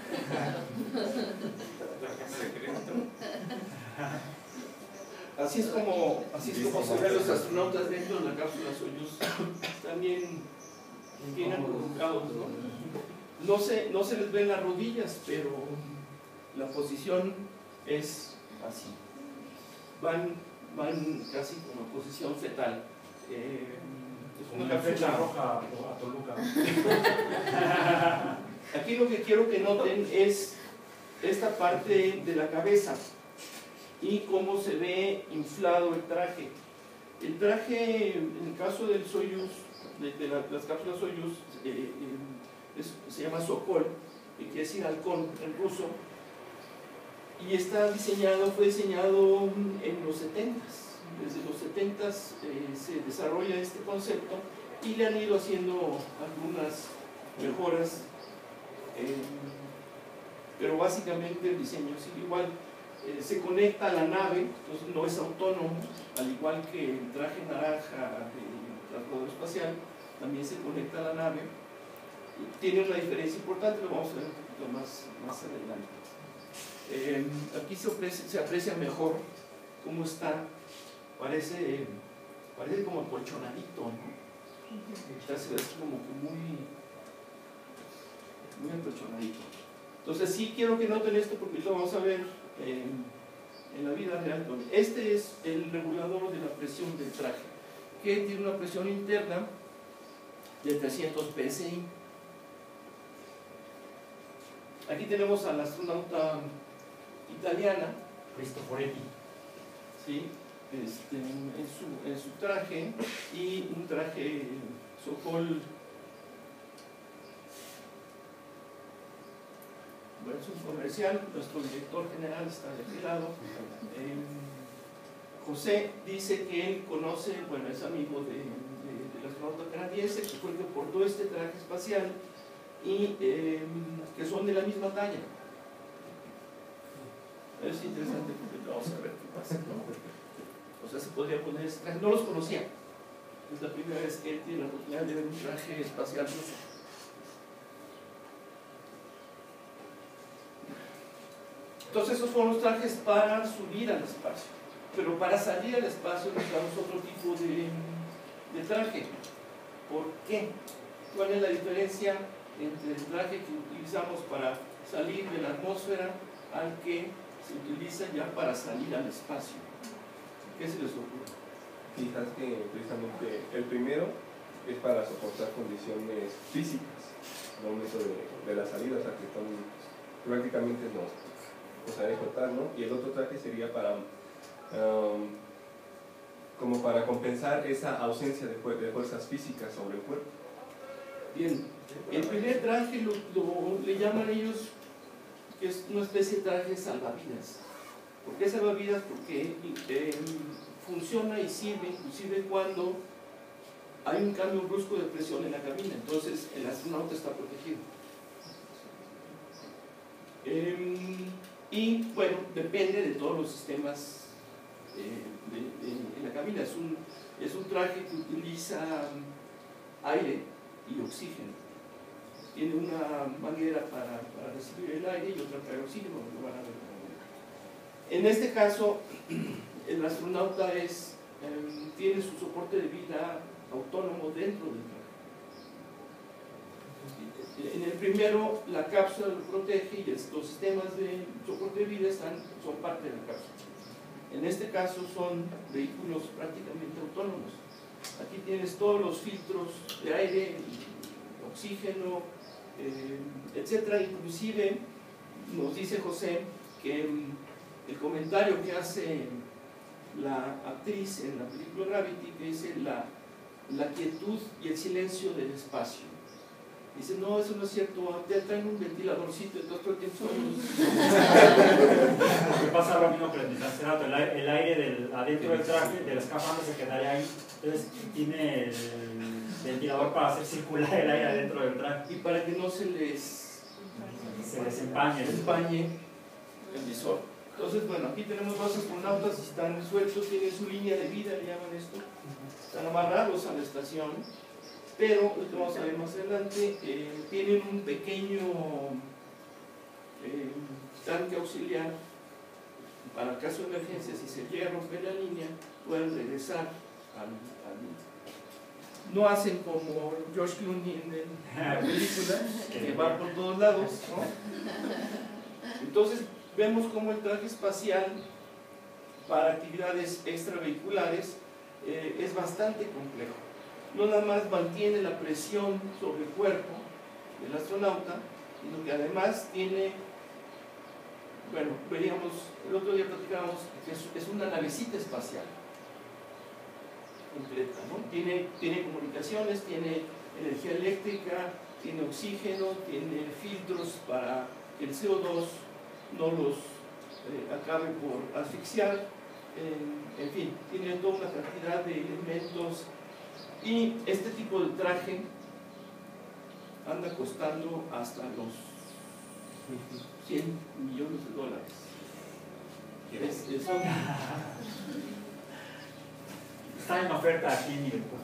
Así es como, así es como se ven los astronautas dentro de la cápsula Soyuz. Están bien, bien acurrucados, ¿no? No se, no se les ven las rodillas, pero la posición es así. Van, van casi como en posición fetal. Eh, es una flecha roja a Toluca. Aquí lo que quiero que noten es esta parte de la cabeza y cómo se ve inflado el traje. El traje, en el caso del Soyuz, de, de la, las cápsulas Soyuz, eh, eh, es, se llama Sokol, que quiere decir halcón en ruso, y está diseñado, fue diseñado en los setentas. Desde los setentas eh, se desarrolla este concepto y le han ido haciendo algunas mejoras, eh, pero básicamente el diseño sigue igual. Eh, se conecta a la nave, entonces no es autónomo, al igual que el traje naranja del transbordador espacial, también se conecta a la nave. Tiene una diferencia importante, lo vamos a ver un poquito más, más adelante. Eh, aquí se aprecia, se aprecia mejor cómo está, parece, parece como acolchonadito, ¿no? Está así como que muy, muy apechonadito. Entonces sí quiero que noten esto porque lo vamos a ver en, en la vida real. Este es el regulador de la presión del traje, que tiene una presión interna de trescientos P S I. Aquí tenemos a la astronauta italiana, Cristoforetti. ¿sí? Este, en, su, en su traje, y un traje Sokol. Bueno, es un comercial. Nuestro director general está de aquel lado. Eh, José dice que él conoce, bueno, es amigo de, de, del astronauta canadiense, que fue el que portó este traje espacial, y eh, que son de la misma talla. Es interesante porque vamos a ver qué pasa, ¿no? O sea, se podría poner ese traje. No los conocía. Es la primera vez que él tiene la oportunidad de ver un traje espacial ruso. Entonces, esos fueron los trajes para subir al espacio. Pero para salir al espacio necesitamos otro tipo de, de traje. ¿Por qué? ¿Cuál es la diferencia entre el traje que utilizamos para salir de la atmósfera al que se utiliza ya para salir al espacio? ¿Qué se les ocurre? Quizás que precisamente el primero es para soportar condiciones físicas al momento de, de la salida, o sea que son, prácticamente nos, nos haré contar, ¿no? Y el otro traje sería para um, como para compensar esa ausencia de, fu de fuerzas físicas sobre el cuerpo. Bien, el primer traje lo, lo, le llaman ellos que es una especie de traje salvavidas. ¿Por qué salvavidas? Porque eh, funciona y sirve inclusive cuando hay un cambio brusco de presión en la cabina, entonces el astronauta está protegido. Eh, y bueno, depende de todos los sistemas eh, de, de, en la cabina. Es un, es un traje que utiliza aire y oxígeno. Tiene una manguera para, para recibir el aire y otra para el oxígeno. Lo van a ver. En este caso, el astronauta es, eh, tiene su soporte de vida autónomo dentro del traje. En el primero, la cápsula lo protege y los sistemas de soporte de vida están, son parte de la cápsula. En este caso son vehículos prácticamente autónomos. Aquí tienes todos los filtros de aire, oxígeno, eh, etcétera. Inclusive nos dice José que el comentario que hace la actriz en la película Gravity, que dice la, la quietud y el silencio del espacio. Dice, no, eso no es cierto, te traen un ventiladorcito, entonces todo el tiempo Lo que pasa lo mismo que el hace el aire, el aire del, adentro del traje, del escafandra se quedaría ahí, entonces tiene el ventilador para hacer circular el aire adentro del traje. Y para que no se les se les empañe, se empañe el visor. Entonces, bueno, aquí tenemos dos astronautas, están sueltos, tienen su línea de vida, le llaman esto, están amarrados a la estación, pero, lo que vamos a ver más adelante, eh, tienen un pequeño eh, tanque auxiliar para el caso de emergencia. Si se llega a romper la línea, pueden regresar al, al... No hacen como George Clooney en la película, que va por todos lados, ¿no? Entonces, vemos cómo el traje espacial para actividades extravehiculares eh, es bastante complejo. No nada más mantiene la presión sobre el cuerpo del astronauta, sino que además tiene, bueno, veríamos, el otro día platicábamos que es, es una navecita espacial completa, ¿no? Tiene, tiene comunicaciones, tiene energía eléctrica, tiene oxígeno, tiene filtros para que el C O dos no los eh, acabe por asfixiar, eh, en fin, tiene toda una cantidad de elementos. Y este tipo de traje anda costando hasta los cien millones de dólares. Es, es un... Está en oferta aquí en Liverpool.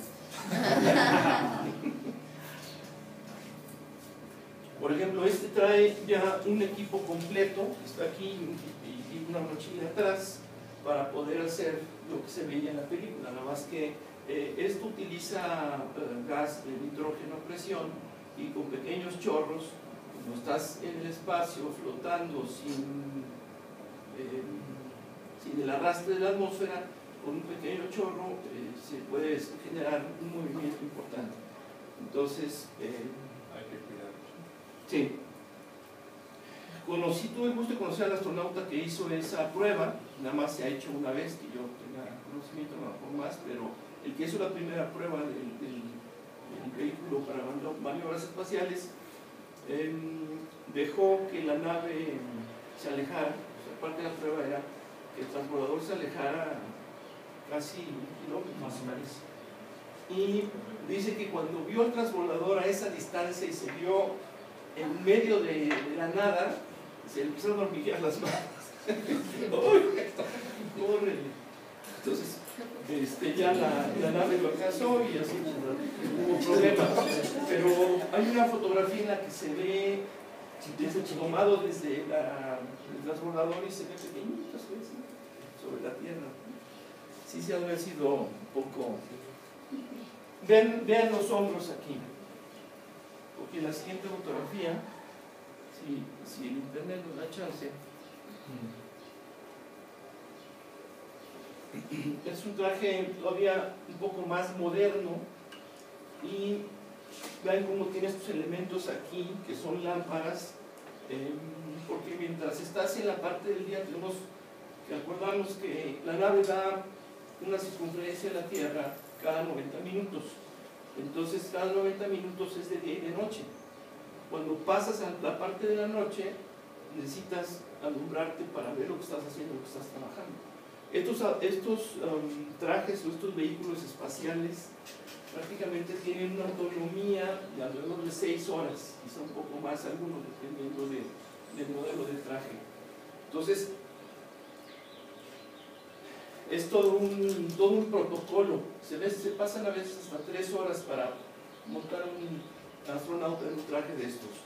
Por ejemplo, este trae ya un equipo completo, está aquí y, y una mochila atrás para poder hacer lo que se veía en la película, nada más que Eh, esto utiliza eh, gas de nitrógeno a presión y con pequeños chorros, cuando estás en el espacio flotando sin, eh, sin el arrastre de la atmósfera, con un pequeño chorro eh, se puede generar un movimiento importante. Entonces, eh, Hay que cuidar. sí. Conocí, tuve el gusto de conocer al astronauta que hizo esa prueba, nada más se ha hecho una vez, que yo tenga conocimiento, no por más, pero el que hizo la primera prueba del, del, del vehículo para maniobras espaciales, eh, dejó que la nave se alejara. O sea, parte de la prueba era que el transbordador se alejara casi un kilómetro más o menos. Y dice que cuando vio el transbordador a esa distancia y se vio en medio de, de la nada, se le empezaron a hormiguear las manos. Entonces, este, ya la, la nave lo alcanzó y así hubo problemas. Pero hay una fotografía en la que se ve desde, tomado desde la, el transbordador y se ve pequeñitas sobre la Tierra. Sí, se ha de haber sido un poco... Vean, vean los hombros aquí. Porque la siguiente fotografía, si, si el internet nos da chance, es un traje todavía un poco más moderno y vean cómo tiene estos elementos aquí que son lámparas, eh, porque mientras estás en la parte del día tenemos que acordarnos que la nave da una circunferencia de la Tierra cada noventa minutos. Entonces cada noventa minutos es de día y de noche. Cuando pasas a la parte de la noche necesitas alumbrarte para ver lo que estás haciendo, lo que estás trabajando. Estos, estos um, trajes o estos vehículos espaciales prácticamente tienen una autonomía de alrededor de seis horas, quizá un poco más, algunos dependiendo de, del modelo de traje. Entonces es todo un, todo un protocolo. Se, ve, se pasan a veces hasta tres horas para montar un astronauta en un traje de estos.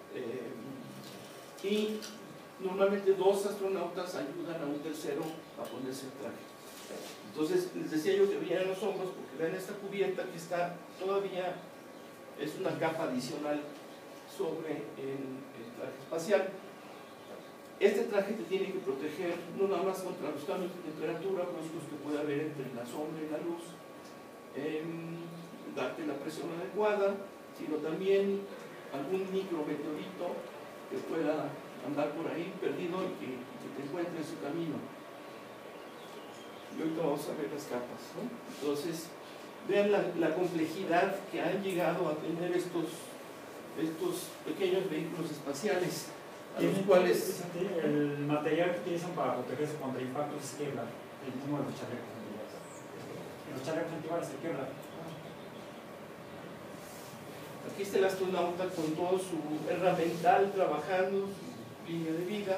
Eh, y normalmente dos astronautas ayudan a un tercero a ponerse el traje. Entonces, les decía yo que veían los hombros, porque vean esta cubierta que está todavía, es una capa adicional sobre el, el traje espacial. Este traje te tiene que proteger no nada más contra los cambios de temperatura bruscos que puede haber entre la sombra y la luz, eh, darte la presión adecuada, sino también algún micrometeorito que pueda andar por ahí perdido y que, que te encuentre en su camino. Y ahorita vamos a ver las capas, ¿no? Entonces, vean la, la complejidad que han llegado a tener estos, estos pequeños vehículos espaciales, a los cuales... El material que utilizan para protegerse contra impactos es Kevlar, el mismo de los chalecos. Los chalecos antibalas es Kevlar. Aquí está el astronauta con todo su herramental trabajando, su línea de vida,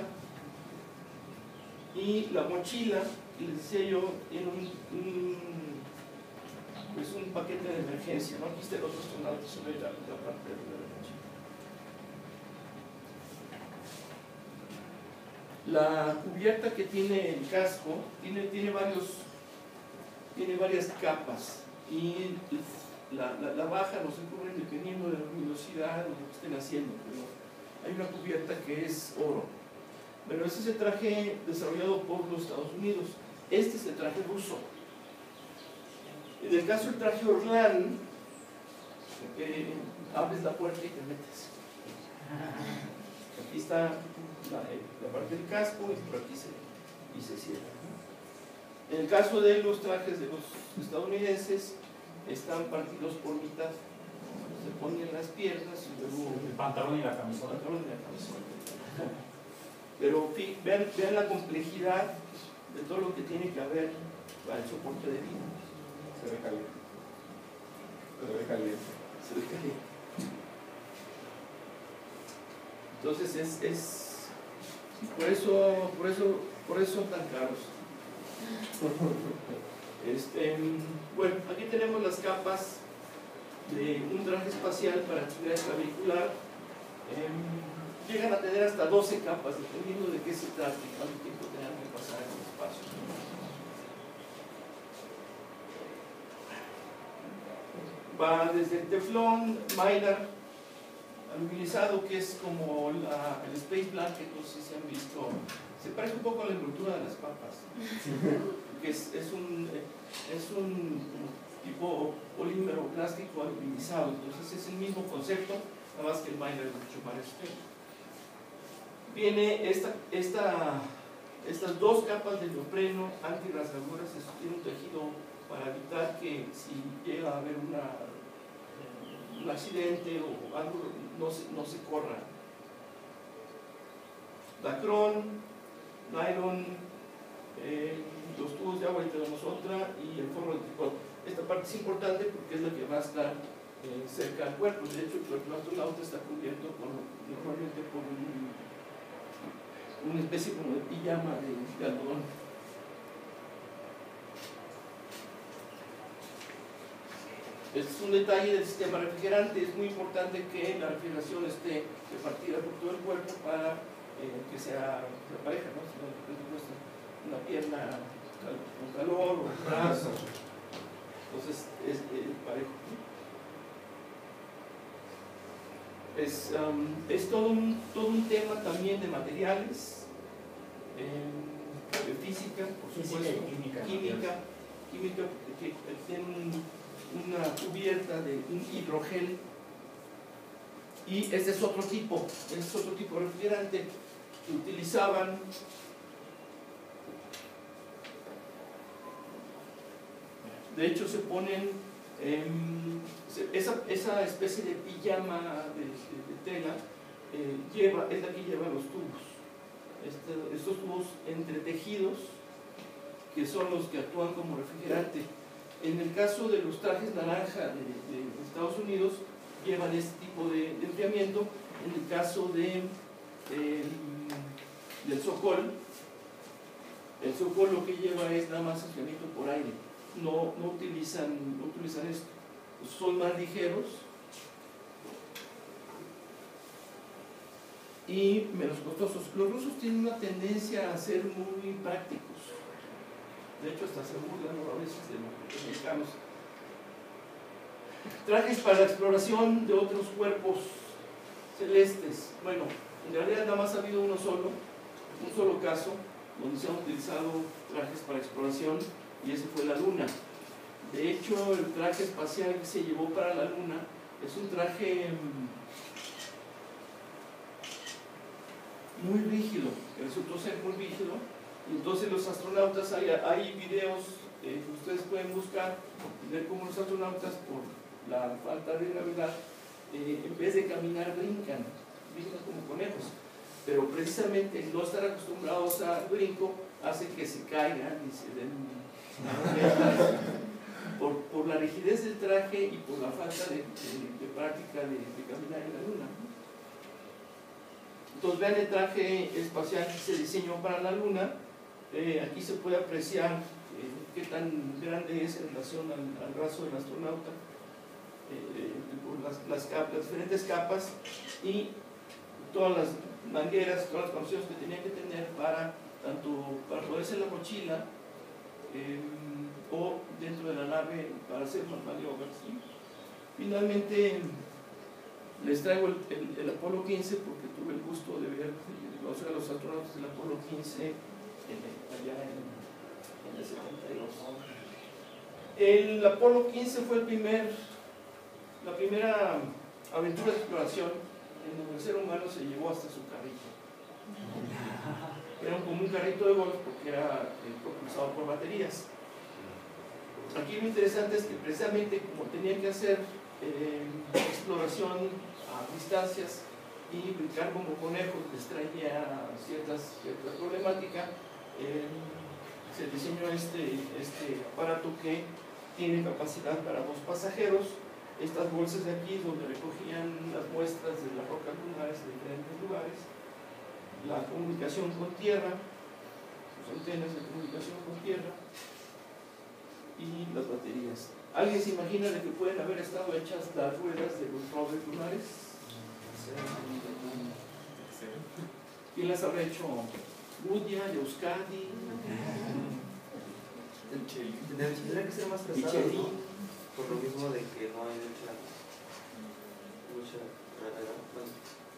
y la mochila, que les decía yo, tiene un, un, pues un paquete de emergencia, ¿no? Aquí está el otro astronauta sobre la, la parte de la mochila. La cubierta que tiene el casco tiene, tiene, varios, tiene varias capas y la, la, la baja no se cubre dependiendo de la luminosidad o de lo que estén haciendo, pero hay una cubierta que es oro. Bueno, este es el traje desarrollado por los Estados Unidos. Este es el traje ruso. En el caso del traje Orlan, eh, abres la puerta y te metes. Aquí está la, la parte del casco y por aquí se, y se cierra. En el caso de los trajes de los estadounidenses, están partidos por mitad. Se ponen las piernas y luego el pantalón y la camiseta. El pantalón y la camiseta. Pero vean, vean la complejidad de todo lo que tiene que haber para el soporte de vida. Se ve caliente. Se ve caliente. Se ve caliente. Entonces es, es por eso, por eso, por eso son tan caros. Este, bueno, aquí tenemos las capas de un traje espacial para actividad extravehicular. Eh, llegan a tener hasta doce capas, dependiendo de qué se trate y cuánto tiempo tengan que pasar en el espacio. Va desde el teflón, mylar, aluminizado, que es como la, el Space Blanket, no sé si han visto, se parece un poco a la envoltura de las papas, que es, es, un, es un tipo polímero plástico aluminizado, entonces es el mismo concepto, nada más que el mylar es mucho más resistente. Viene esta, esta, estas dos capas de neopreno antirrasgaduras, esto tiene un tejido para evitar que si llega a haber una, un accidente o algo no se, no se corra. Dacron, nylon, eh, los tubos de agua y tenemos otra y el forro de tricot. Esta parte es importante porque es la que va a estar eh, cerca al cuerpo. De hecho, el astronauta está cubierto con, normalmente por un, una especie como de pijama de, de algodón. Este es un detalle del sistema refrigerante. Es muy importante que la refrigeración esté repartida por todo el cuerpo para eh, que sea la pareja, ¿no? Si no, una pierna con calor o un brazo, entonces es eh, parejo. Es, um, es todo, un, todo un tema también de materiales, eh, de física, por supuesto, física y química, química, química que, que tiene un, una cubierta de un hidrogel, y este es otro tipo, este es otro tipo de refrigerante que utilizaban de hecho se ponen eh, esa, esa especie de pijama de, de, de tela eh, lleva, es la que lleva los tubos. Este, estos tubos entretejidos que son los que actúan como refrigerante. En el caso de los trajes naranja de, de Estados Unidos llevan este tipo de, de enfriamiento. En el caso de, de del Sokol, el Sokol lo que lleva es nada más enfriamiento por aire. No, no, utilizan, no utilizan esto. Son más ligeros y menos costosos. Los rusos tienen una tendencia a ser muy prácticos. De hecho, hasta se burlan a veces de los mexicanos. Trajes para la exploración de otros cuerpos celestes. Bueno, en realidad nada más ha habido uno solo, un solo caso, donde se han utilizado trajes para exploración, y ese fue la Luna. De hecho, el traje espacial que se llevó para la Luna es un traje muy rígido, que resultó ser muy rígido. Y entonces los astronautas, hay, hay videos eh, que ustedes pueden buscar y ver cómo los astronautas, por la falta de gravedad, eh, en vez de caminar, brincan, brincan como conejos. Pero precisamente no estar acostumbrados al brinco hace que se caigan y se den por, por la rigidez del traje y por la falta de, de, de práctica de, de caminar en la Luna. Entonces vean el traje espacial que se diseñó para la Luna. Eh, aquí se puede apreciar eh, qué tan grande es en relación al, al brazo del astronauta, eh, por las, las, capas, las diferentes capas y todas las mangueras, todas las conexiones que tenía que tener para tanto para poderse en la mochila eh, o dentro de la nave para hacer más maniobras. ¿Sí? Finalmente les traigo el, el, el Apolo quince porque tuve el gusto de ver o sea, los astronautas del Apolo quince allá en, en el setenta y dos. El Apolo quince fue el primer, la primera aventura de exploración en donde el ser humano se llevó hasta su carrito. Era como un carrito de golf porque era eh, propulsado por baterías. Aquí lo interesante es que precisamente como tenían que hacer eh, exploración a distancias y brincar como conejos les traía ciertas, cierta problemática, eh, se diseñó este, este aparato que tiene capacidad para dos pasajeros. Estas bolsas de aquí donde recogían las muestras de las rocas lunares de diferentes lugares, la comunicación con tierra, sus antenas de comunicación con tierra y las baterías. ¿Alguien se imagina de que pueden haber estado hechas las ruedas de los rovers lunares? ¿Quién las habrá hecho? Goodyear, Euskadi, Tendría que ser más pesado, Michelin. ¿no? Por lo mismo de que no hay mucha, mucha gravedad. Bueno.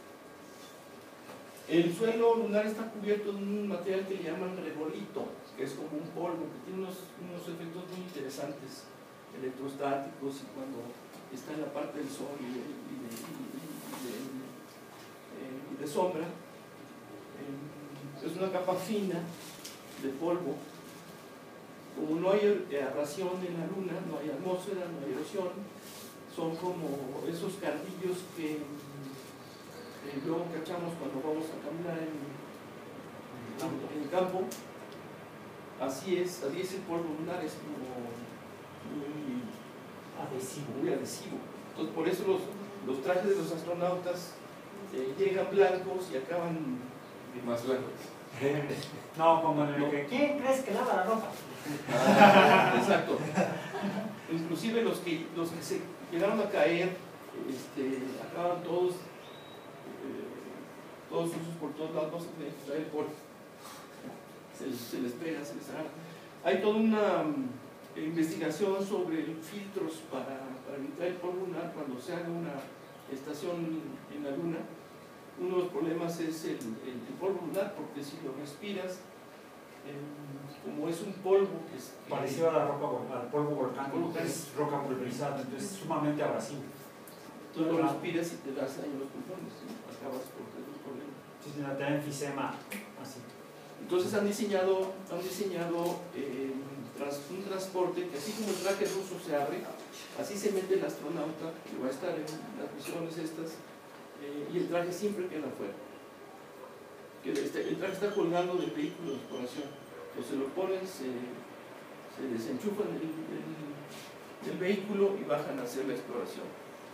El suelo lunar está cubierto de un material que le llaman regolito, que es como un polvo, que tiene unos, unos efectos muy interesantes, electrostáticos, y cuando está en la parte del sol y de, y de, y de, eh, y de sombra, eh, es una capa fina de polvo. Como no hay abrasión en la luna, no hay atmósfera, no hay erosión, son como esos cardillos que eh, luego cachamos cuando vamos a caminar en, en, en el campo. Así es, así es el polvo lunar, es como muy Adhesivo. muy adhesivo. Entonces, por eso los, los trajes de los astronautas eh, llegan blancos y acaban Más blancos. No, como en el No. que, ¿quién crees que lava la ropa? Ah, exacto. Inclusive los que, los que se llegaron a caer, este, acaban todos, eh, todos sucios por todos lados, no se pueden traer por, se, les- se les pega, se les agarra. Hay toda una mm, investigación sobre filtros para, para evitar el polvo lunar cuando se haga una estación en la luna. Uno de los problemas es el, el, el polvo lunar, porque si lo respiras, eh, como es un polvo que es que- Parecido a la roca, vol- al polvo volcánico, Polvo que es roca pulverizada, entonces es sumamente abrasivo. tú lo respiras y te das daño en los pulmones, ¿no? Acabas por tener problemas. Sí, sí, te da enfisema, así. Entonces han diseñado, han diseñado eh, tras- un transporte que, así como el traje ruso se abre, así se mete el astronauta que va a estar en las misiones estas, eh, y el traje siempre queda afuera. Que este- el traje está colgando del vehículo de exploración. Entonces lo ponen, se, se desenchufan el, el- el vehículo y bajan a hacer la exploración.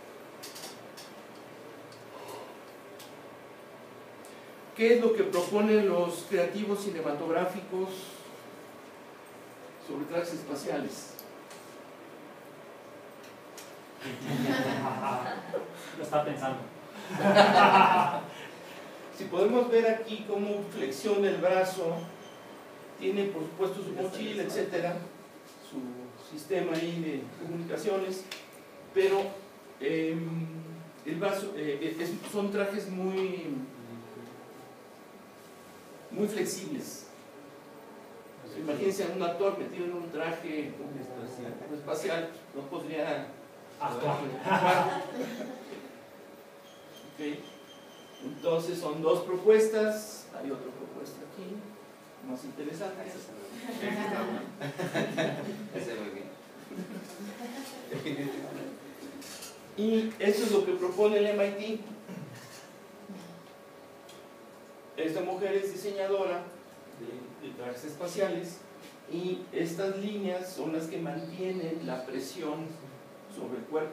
¿Qué es lo que proponen los creativos cinematográficos sobre trajes espaciales? Lo está pensando. Si podemos ver aquí cómo flexiona el brazo, tiene por supuesto su mochila, etcétera, su sistema ahí de comunicaciones, pero eh, el brazo, eh, es- son trajes muy, muy flexibles. Imagínense a un actor metido en un traje como espacial, no podría Actuar. actuar. Ok. Entonces son dos propuestas, hay otra propuesta aquí, más interesante. Ese muy bien. Y eso es lo que propone el M I T. Esta mujer es diseñadora de, de trajes espaciales y estas líneas son las que mantienen la presión sobre el cuerpo.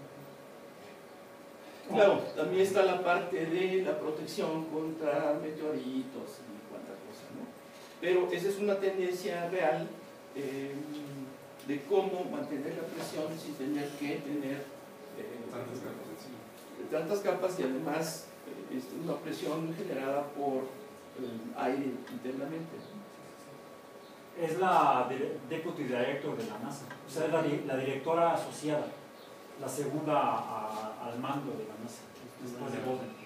Claro, también está la parte de la protección contra meteoritos y cuánta cosa, ¿no? Pero esa es una tendencia real eh, de cómo mantener la presión sin tener que tener eh, Tantas capas encima. tantas capas y además eh, es una presión generada por el aire internamente. Es la dire- Deputy Director de la NASA, o sea, es la, di- la directora asociada, la segunda a- al mando de la NASA, después de Bolden.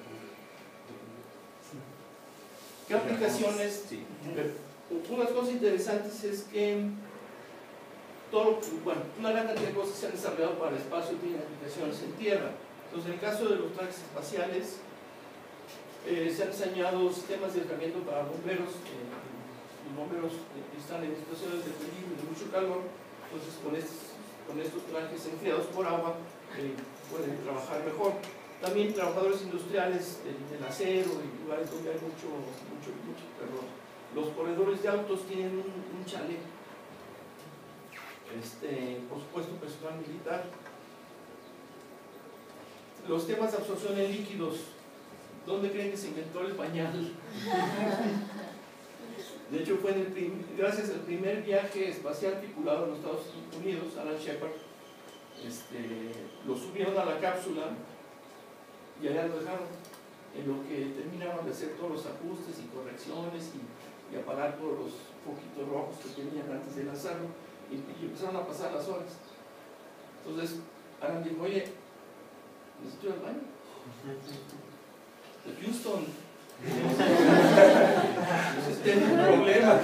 ¿Qué aplicaciones? Sí. Pero unas cosas interesantes es que todo, bueno, una gran cantidad de cosas se han desarrollado para el espacio y tienen aplicaciones en tierra. Entonces, en el caso de los trajes espaciales, eh, se han diseñado sistemas de aislamiento para bomberos. Eh, los bomberos eh, están en situaciones de peligro, de mucho calor, entonces con estos, con estos trajes enfriados por agua eh, pueden trabajar mejor. También trabajadores industriales del, del acero y lugares donde hay mucho, mucho, mucho calor. Los corredores de autos tienen un, un chalet. Este, por supuesto, personal militar. Los temas de absorción en líquidos. ¿Dónde creen que se inventó el pañal? De hecho, fue en el prim- gracias al primer viaje espacial tripulado en los Estados Unidos, Alan Shepard, este, lo subieron a la cápsula y allá lo dejaron, en lo que terminaban de hacer todos los ajustes y correcciones y, y apagar todos los foquitos rojos que tenían antes de lanzarlo, y, y empezaron a pasar las horas. Entonces, Alan dijo, oye, necesito ir al baño. De Houston. Tengo un problema.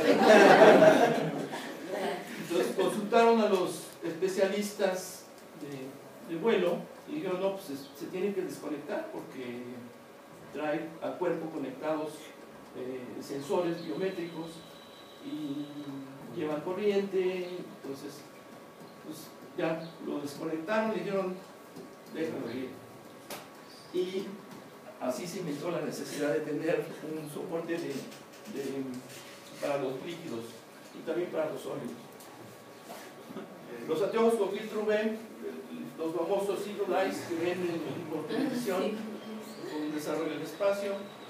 Entonces consultaron a los especialistas de, de vuelo y dijeron, no, pues se tienen que desconectar porque trae al cuerpo conectados eh, sensores biométricos y llevan corriente. Entonces pues ya lo desconectaron y dijeron, déjalo ir. Y así se inventó la necesidad de tener un soporte de, de, para los líquidos y también para los sólidos. Los anteojos con filtro U V, los famosos Zero Eyes que ven en, por televisión, con el desarrollo del espacio,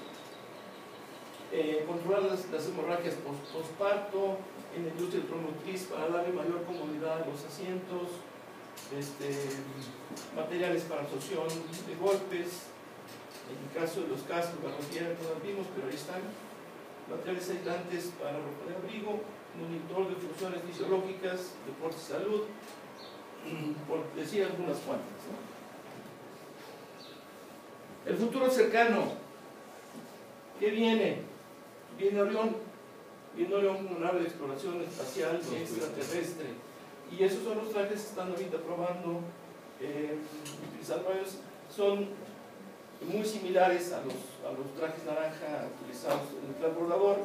eh, controlar las, las hemorragias post, postparto, en la industria automotriz para darle mayor comodidad a los asientos, este, materiales para absorción de golpes, en el caso de los cascos, la rodilla no las vimos, pero ahí están, materiales aislantes para ropa de abrigo, monitor de funciones fisiológicas, deporte y salud, por decir algunas cuantas, ¿no? El futuro cercano, ¿qué viene? Viene Orión, viene Orión como nave de exploración espacial extraterrestre, y esos son los trajes que están ahorita probando, eh, utilizando ellos, son muy similares a los, a los trajes naranja utilizados en el transbordador.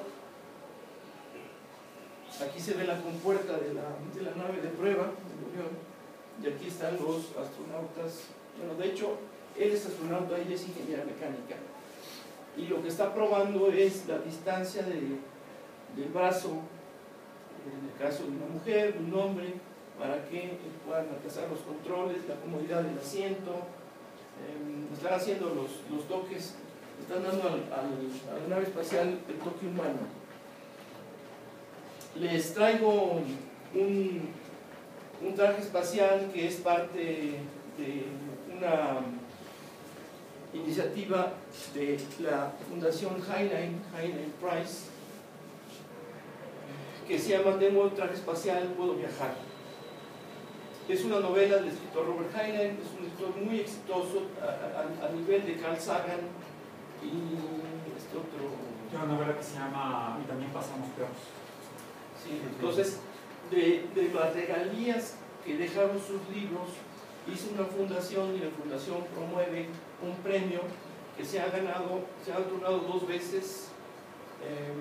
Aquí se ve la compuerta de la, de la nave de prueba de Orión, y aquí están los astronautas. Bueno, de hecho, él es astronauta, ella es ingeniera mecánica, y lo que está probando es la distancia de, del brazo, en el caso de una mujer, de un hombre, para que puedan alcanzar los controles, la comodidad del asiento. Eh, están haciendo los, los toques, están dando al, al, a la nave espacial el toque humano. Les traigo un, un traje espacial que es parte de una iniciativa de la Fundación Heinlein, Heinlein Prize, que se llama Tengo un traje espacial, puedo viajar. Es una novela del escritor Robert Heinlein, es un escritor muy exitoso a, a, a nivel de Carl Sagan y este otro... Tiene una novela que se llama Y también pasamos perros. Sí, entonces, de, de las regalías que dejaron sus libros, hizo una fundación y la fundación promueve un premio que se ha ganado, se ha otorgado dos veces eh,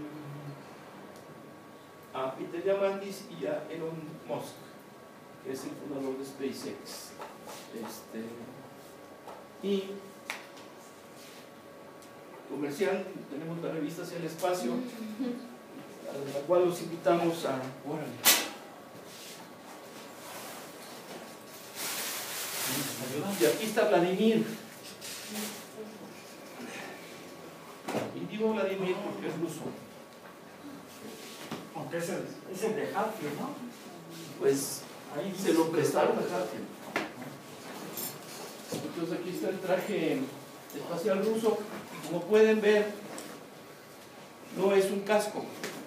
a Peter Diamandis y a Elon Musk, que es el fundador de SpaceX. Este, y comercial, tenemos la revista Hacia el Espacio, a la cual los invitamos a... Órale. Y aquí está Vladimir. Y digo Vladimir porque es ruso. Aunque es el, es el de Hatfield, ¿no? Pues ahí se lo prestaron a Hatfield. Entonces aquí está el traje espacial ruso. Como pueden ver, no es un casco.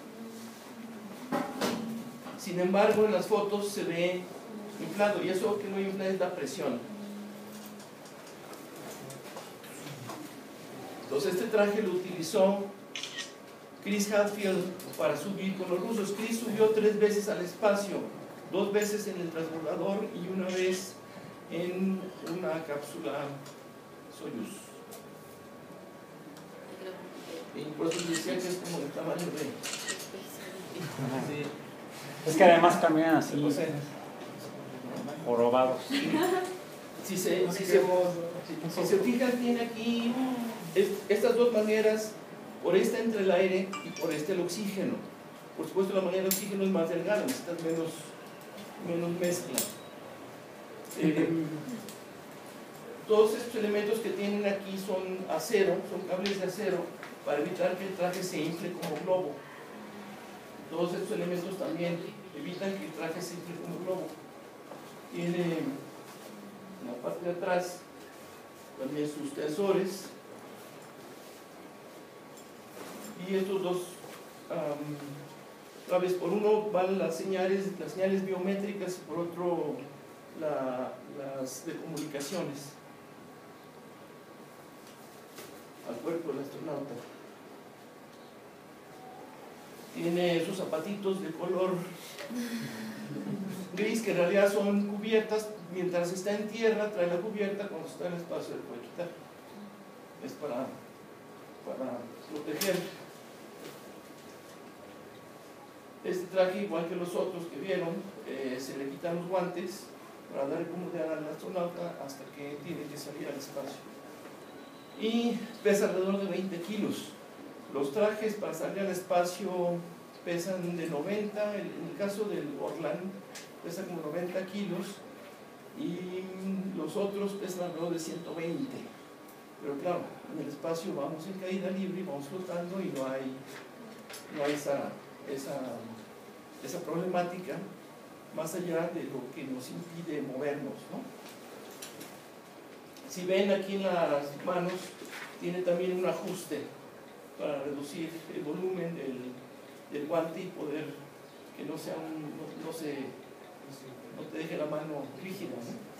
Sin embargo, en las fotos se ve inflado, y eso que no infla es la presión. Entonces este traje lo utilizó Chris Hadfield para subir con los rusos. Chris subió tres veces al espacio, dos veces en el transbordador y una vez en una cápsula Soyuz. Y por eso decía que es como el tamaño de... Sí. Es que además caminan así, O sea, jorobados. Si se, si, se, si se fijan, tiene aquí es, estas dos maneras, por esta entre el aire y por este el oxígeno. Por supuesto, la manera del oxígeno es más delgada, necesitas menos, menos mezcla. Eh, todos estos elementos que tienen aquí son acero, son cables de acero, para evitar que el traje se infle como globo. Todos estos elementos también evitan que el traje se infle como globo. Tiene en la parte de atrás también sus tensores, y estos dos um, por uno van las señales, las señales biométricas, por otro la, las de comunicaciones al cuerpo del astronauta. Tiene sus zapatitos de color gris, que en realidad son cubiertas. Mientras está en tierra trae la cubierta, cuando está en el espacio le puede quitar. Es para, para proteger. Este traje, igual que los otros que vieron, eh, se le quitan los guantes para darle comodidad al astronauta hasta que tiene que salir al espacio. Y pesa alrededor de veinte kilos. Los trajes para salir al espacio pesan de noventa, en el caso del Orlan pesa como noventa kilos, y los otros pesan alrededor de ciento veinte. Pero claro, en el espacio vamos en caída libre, vamos flotando y no hay, no hay esa, esa, esa problemática más allá de lo que nos impide movernos, ¿no? Si ven aquí en las manos, tiene también un ajuste para reducir el volumen del, del guante y poder que no sea un, no, no se no te deje la mano rígida, ¿no?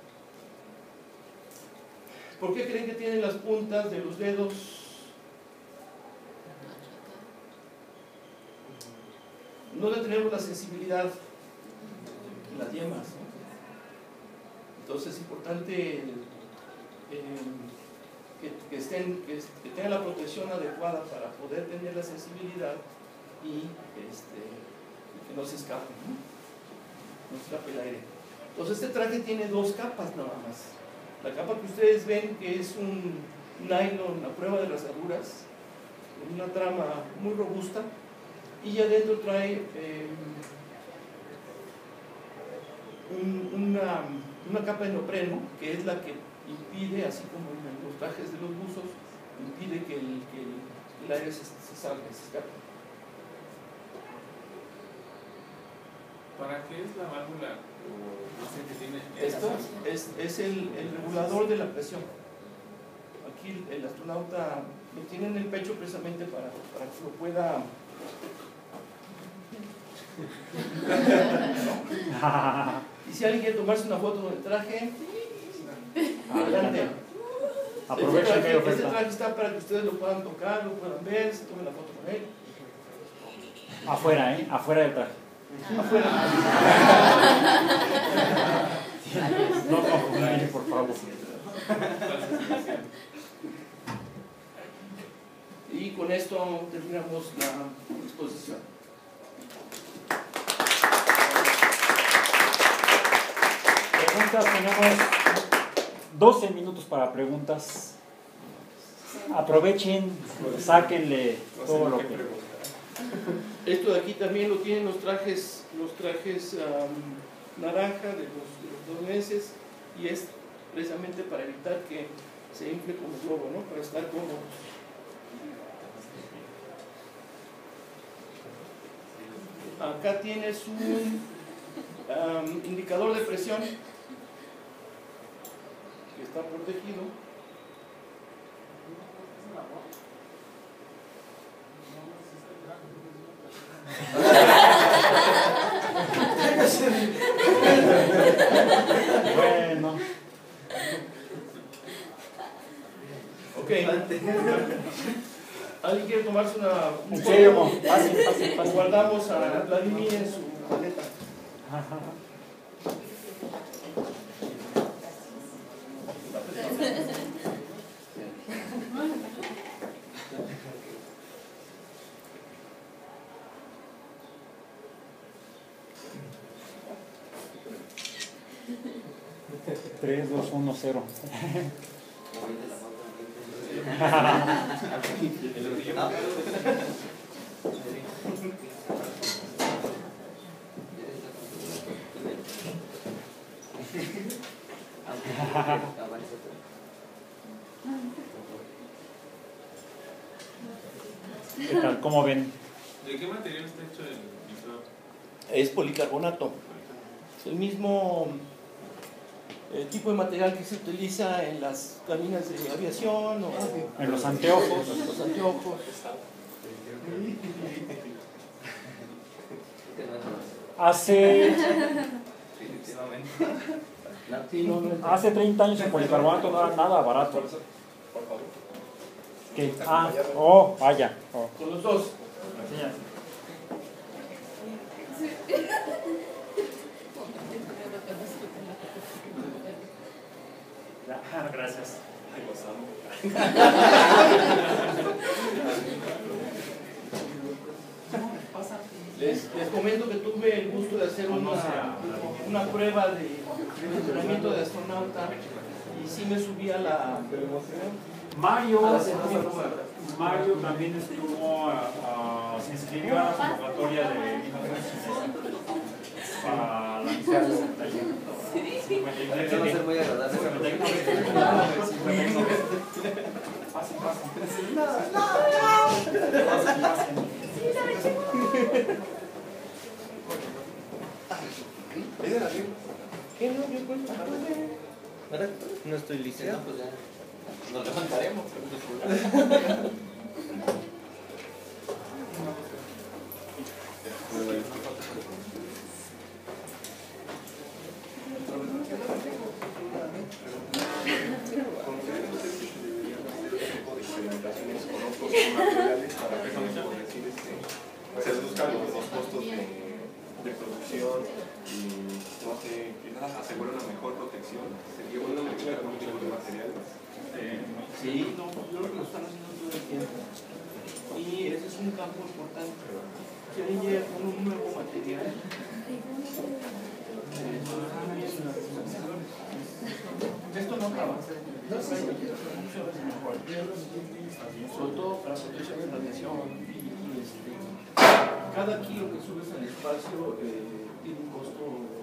¿Por qué creen que tienen las puntas de los dedos? No le tenemos la sensibilidad en las yemas, ¿no? Entonces es importante eh, que, que, estén, que, que tengan la protección adecuada para poder tener la sensibilidad y este, que no se escape, ¿no? No se escape el aire. Entonces este traje tiene dos capas nada más. La capa que ustedes ven, que es un nylon a prueba de rasaduras, una trama muy robusta, y adentro trae eh, un, una, una capa de neopreno, que es la que impide, así como en los trajes de los buzos, impide que el, que el, el aire se, se salga, se escape. ¿Para qué es la válvula? O no sé qué tiene. Esto es, es el, el regulador de la presión. Aquí el astronauta lo tiene en el pecho precisamente para, para que lo pueda... ¿no? Y si alguien quiere tomarse una foto con el traje, adelante. Aprovechen este que hay traje, este oferta. traje está para que ustedes lo puedan tocar, lo puedan ver, se tomen la foto con él. Afuera, ¿eh? Afuera del traje. Afuera. No, no, por favor. Y con esto terminamos la exposición. Preguntas, tenemos doce minutos para preguntas. Aprovechen, sáquenle todo lo que... Esto de aquí también lo tienen los trajes, los trajes um, naranja de los, de los dos meses, y es precisamente para evitar que se infle como globo, ¿no? Para estar cómodos. Acá tienes un um, indicador de presión que está protegido. Bueno. Ok. ¿Alguien quiere tomarse una... En serio, mo. Fácil, fácil, O fácil. guardamos a Vladimir en su maleta. tres, dos, uno, cero. ¿Qué tal? ¿Cómo ven? ¿De qué material está hecho el visor? Es policarbonato. Es el mismo eh, tipo de material que se utiliza en las cabinas de aviación o En los anteojos. los anteojos. Hace, Sí, no, no, Hace treinta años el policarbonato no era nada barato. Por eso, por favor. ¿Qué? Ah, oh, vaya. Oh. con los dos. Enseña. Ah, gracias. Ay, los amo. Les, les comento que tuve el gusto de hacer una, una prueba de, de entrenamiento de astronauta y sí me subí a la, Mario, a la centrífuga. Mario también estuvo, a, a- se inscribió a la convocatoria de mil novecientos sesenta y cinco para la misión sesenta y uno. Eso va a ser muy agradable. Pasen, pasen. ¿Qué no? Yo cuento. ¿Verdad? No estoy listo. No, pues ya. Nos levantaremos. Experimentaciones con otros materiales para que por decir, este, se reduzcan los, los costos de, de producción y no sé, quizás asegura una mejor protección. Sería bueno mezclar con un tipo de materiales. Eh, Sí, no, yo creo que lo están haciendo todo el tiempo. Y ese es un campo importante. Quieren llegar con un nuevo material. Esto no acaba. Sobre todo para protección de radiación. Y, y este, cada kilo que subes al espacio eh, tiene un costo.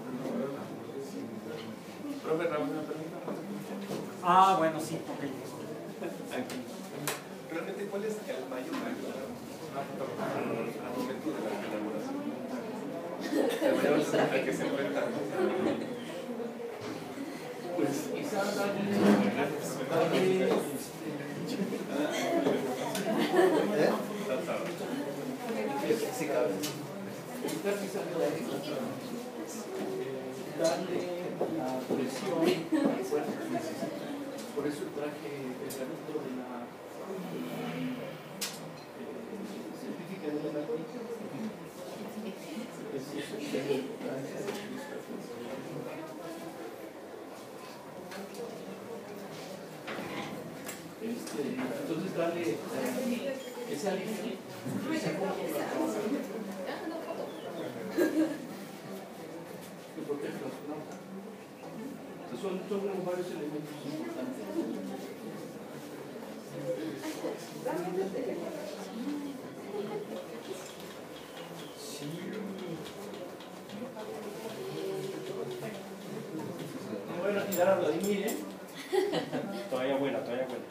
Profe Raúl, ¿me permite? Ah, bueno, sí, ok. Aquí. Realmente, ¿cuál es el mayor reto al, al momento de la elaboración? El mayor reto al que se enfrentan. Pues quizás darle, darle este, Sí, cabe. evitar que salga de ahí, darle la presión, la fuerza que necesita. Por eso traje el granito de la eh, científica de la nariz. Este, entonces darle eh, ese alivio, ese poco que protege los astronautas. Entonces son, son como varios elementos importantes. Sí. No voy a retirar a Vladimir, ¿eh? Todavía vuela, todavía vuela.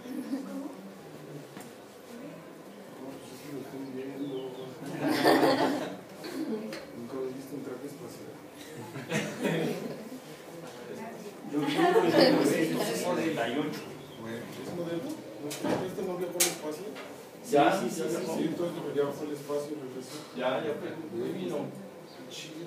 Nunca habéis visto un traje espacial. Yo vi uno en mil novecientos sesenta y ocho. ¿Es modelo? ¿No este no viajó al espacio? Ya, sí, sí, ya, sí, ya, Sí, entonces viajó al espacio y regresó. ya, ya, muy vino. Chido.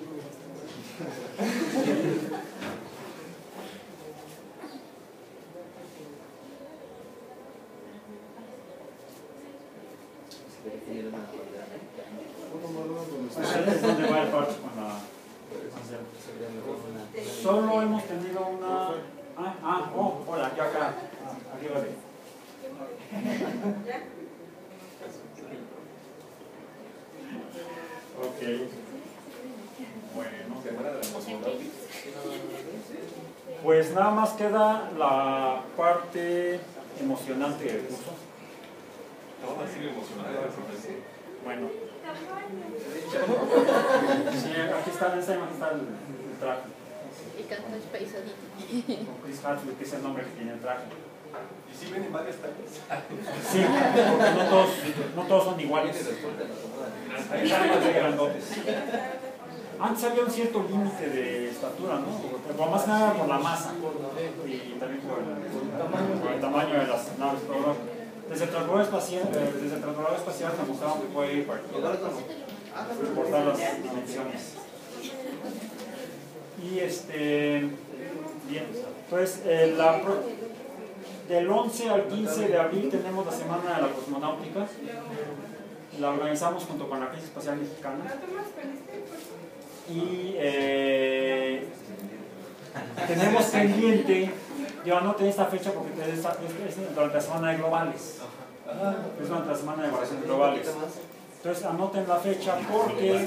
Ustedes es donde va el parche con la. Solo hemos tenido una. Ah, ah, oh, hola, aquí acá. Ah, aquí va. Ok. Bueno. Semana de la cosmonautis. Pues nada más queda la parte emocionante del curso. Todo así emocionado, profesor. Bueno. Sí, aquí está en esta imagen, está el, el traje. Y cantas paisadito. Con Chris Hadfield, que es el nombre que tiene el traje. ¿Y si ven en varias tallas? Sí, porque no todos, no todos son iguales. Hay tallas de grandotes. Antes había un cierto límite de estatura, ¿no? Pero más que nada por la masa y también por el, por el tamaño de las naves. Pero desde el transbordador espacial, eh, desde el transbordador espacial demostraron que puede ir cualquier cosa, por importar las dimensiones. Y este, bien, pues eh, la, del once al quince de abril tenemos la Semana de la Cosmonáutica. La organizamos junto con la Agencia Espacial Mexicana. Y eh, tenemos pendiente, yo anoté esta fecha porque es, es, es durante la Semana de Globales. Es durante la Semana de Evaluaciones Globales. Entonces anoten la fecha porque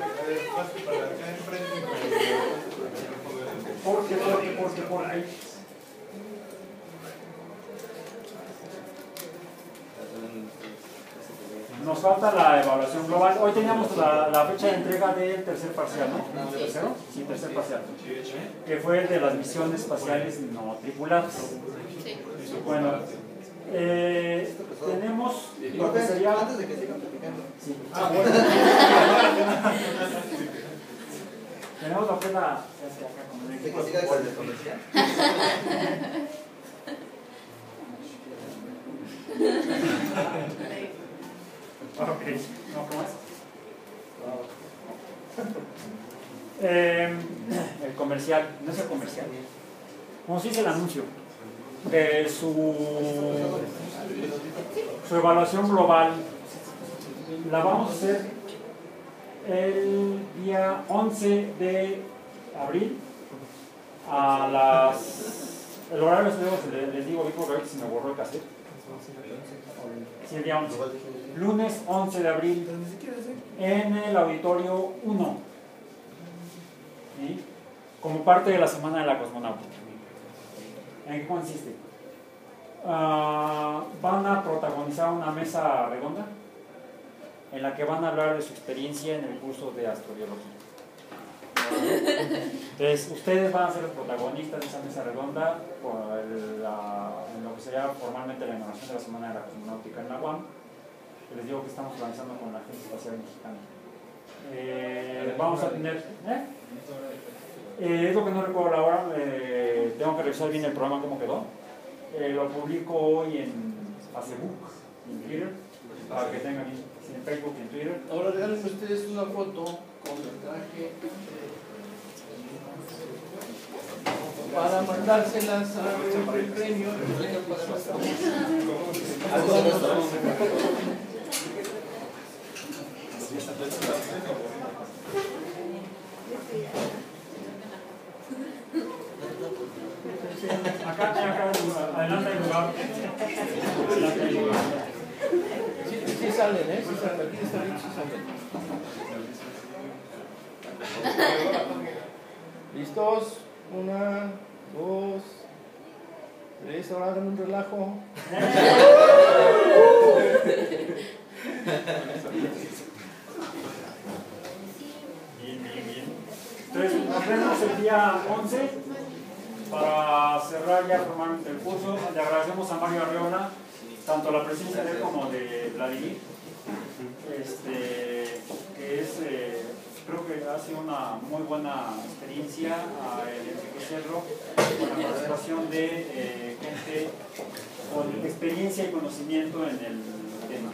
porque, porque, porque, porque nos falta la evaluación global. Hoy teníamos la, la fecha de entrega del tercer parcial, ¿no? ¿Tercero? Sí, tercer parcial. Que fue el de las misiones espaciales no tripuladas. Bueno, eh, tenemos lo que sería... Antes de que sigan platicando. Sí. Ah, bueno. Tenemos lo que es la... ¿De que siga con el comercial? Ok, no, ¿cómo es? Eh, el comercial, no es el comercial. ¿Cómo se dice el anuncio? De su, su evaluación global. La vamos a hacer el día once de abril a las... El horario les, les digo, porque ahorita se me borró el cassette. Sí, el día once. Lunes once de abril en el auditorio uno, ¿sí? Como parte de la Semana de la Cosmonáutica. ¿En qué consiste? Uh, van a protagonizar una mesa redonda en la que van a hablar de su experiencia en el curso de astrobiología. Entonces, ustedes van a ser los protagonistas de esa mesa redonda por el, la, en lo que sería formalmente la inauguración de la Semana de la Cosmonáutica en la U A M. Les digo que estamos organizando con la Agencia Espacial Mexicana. Eh, vamos a tener... ¿eh? Eh, es lo que no recuerdo la hora, eh, tengo que revisar bien el programa cómo quedó. Eh, lo publico hoy en Facebook, en Twitter, para que tengan en Facebook y en Twitter. Ahora regálenme ustedes una foto con el traje para mandárselas al premio. Acá, acá, adelante hay lugar. Adelante hay lugar. Sí, sí salen, ¿eh? Sí salen. Aquí está bien, sí salen. ¿Listos? Una, dos, tres. Ahora hagan un relajo. Bien, bien, bien. Entonces, nos vemos el día once para cerrar ya formalmente el curso. Le agradecemos a Mario Arriola, tanto la presencia de él como de Vladimir, este, que es, eh, creo que ha sido una muy buena experiencia el enriquecerlo con la participación de eh, gente con experiencia y conocimiento en el tema.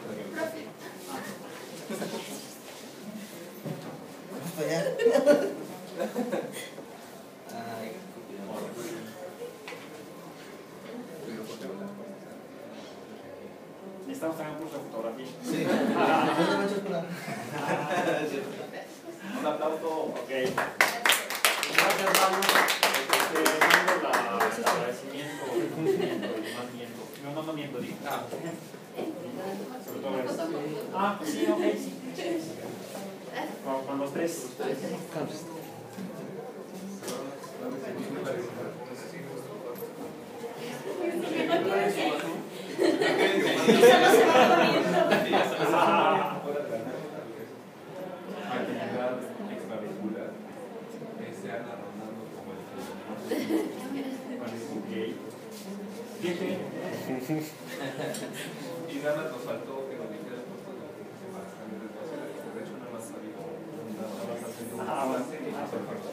Estamos también en un curso de fotografía. Sí. Un aplauso. Ok. Gracias, Mario. Este, mando la, el agradecimiento, el conocimiento, el más miento. No, no, no miento, digo. Ah, sobre todo eso. Ah, sí, ok, sí. Con, con los tres. Actividad extravehicular que se han arrondado como el y nada nos faltó que nos dijeras por favor que se va a salir de cosas. De hecho, nada más salió nada más haciendo un avance y hacer falta.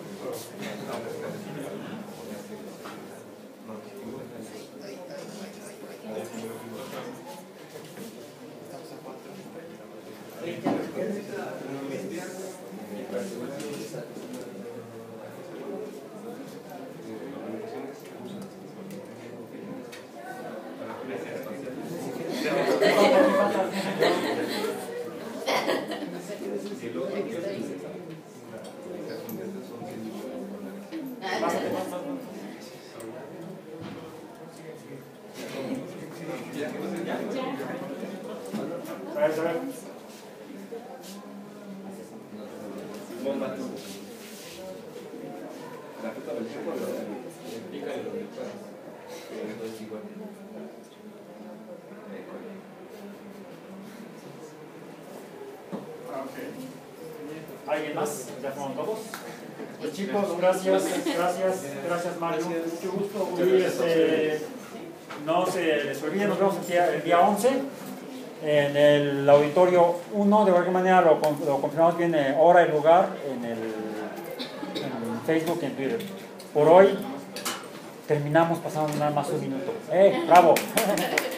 ver, a ver. No, macho. La fruta del tiempo de pícale donde puedas. Entonces igual. ¿Alguien más? ¿Ya fueron todos? Pues chicos, gracias, gracias, gracias Mario, mucho gusto. Y este, no se les olvide, nos vemos el día, el día once en el auditorio uno. De cualquier manera lo, lo confirmamos bien, eh, hora y lugar en el en Facebook y en Twitter. Por hoy terminamos pasando nada más un minuto. ¡Eh, bravo!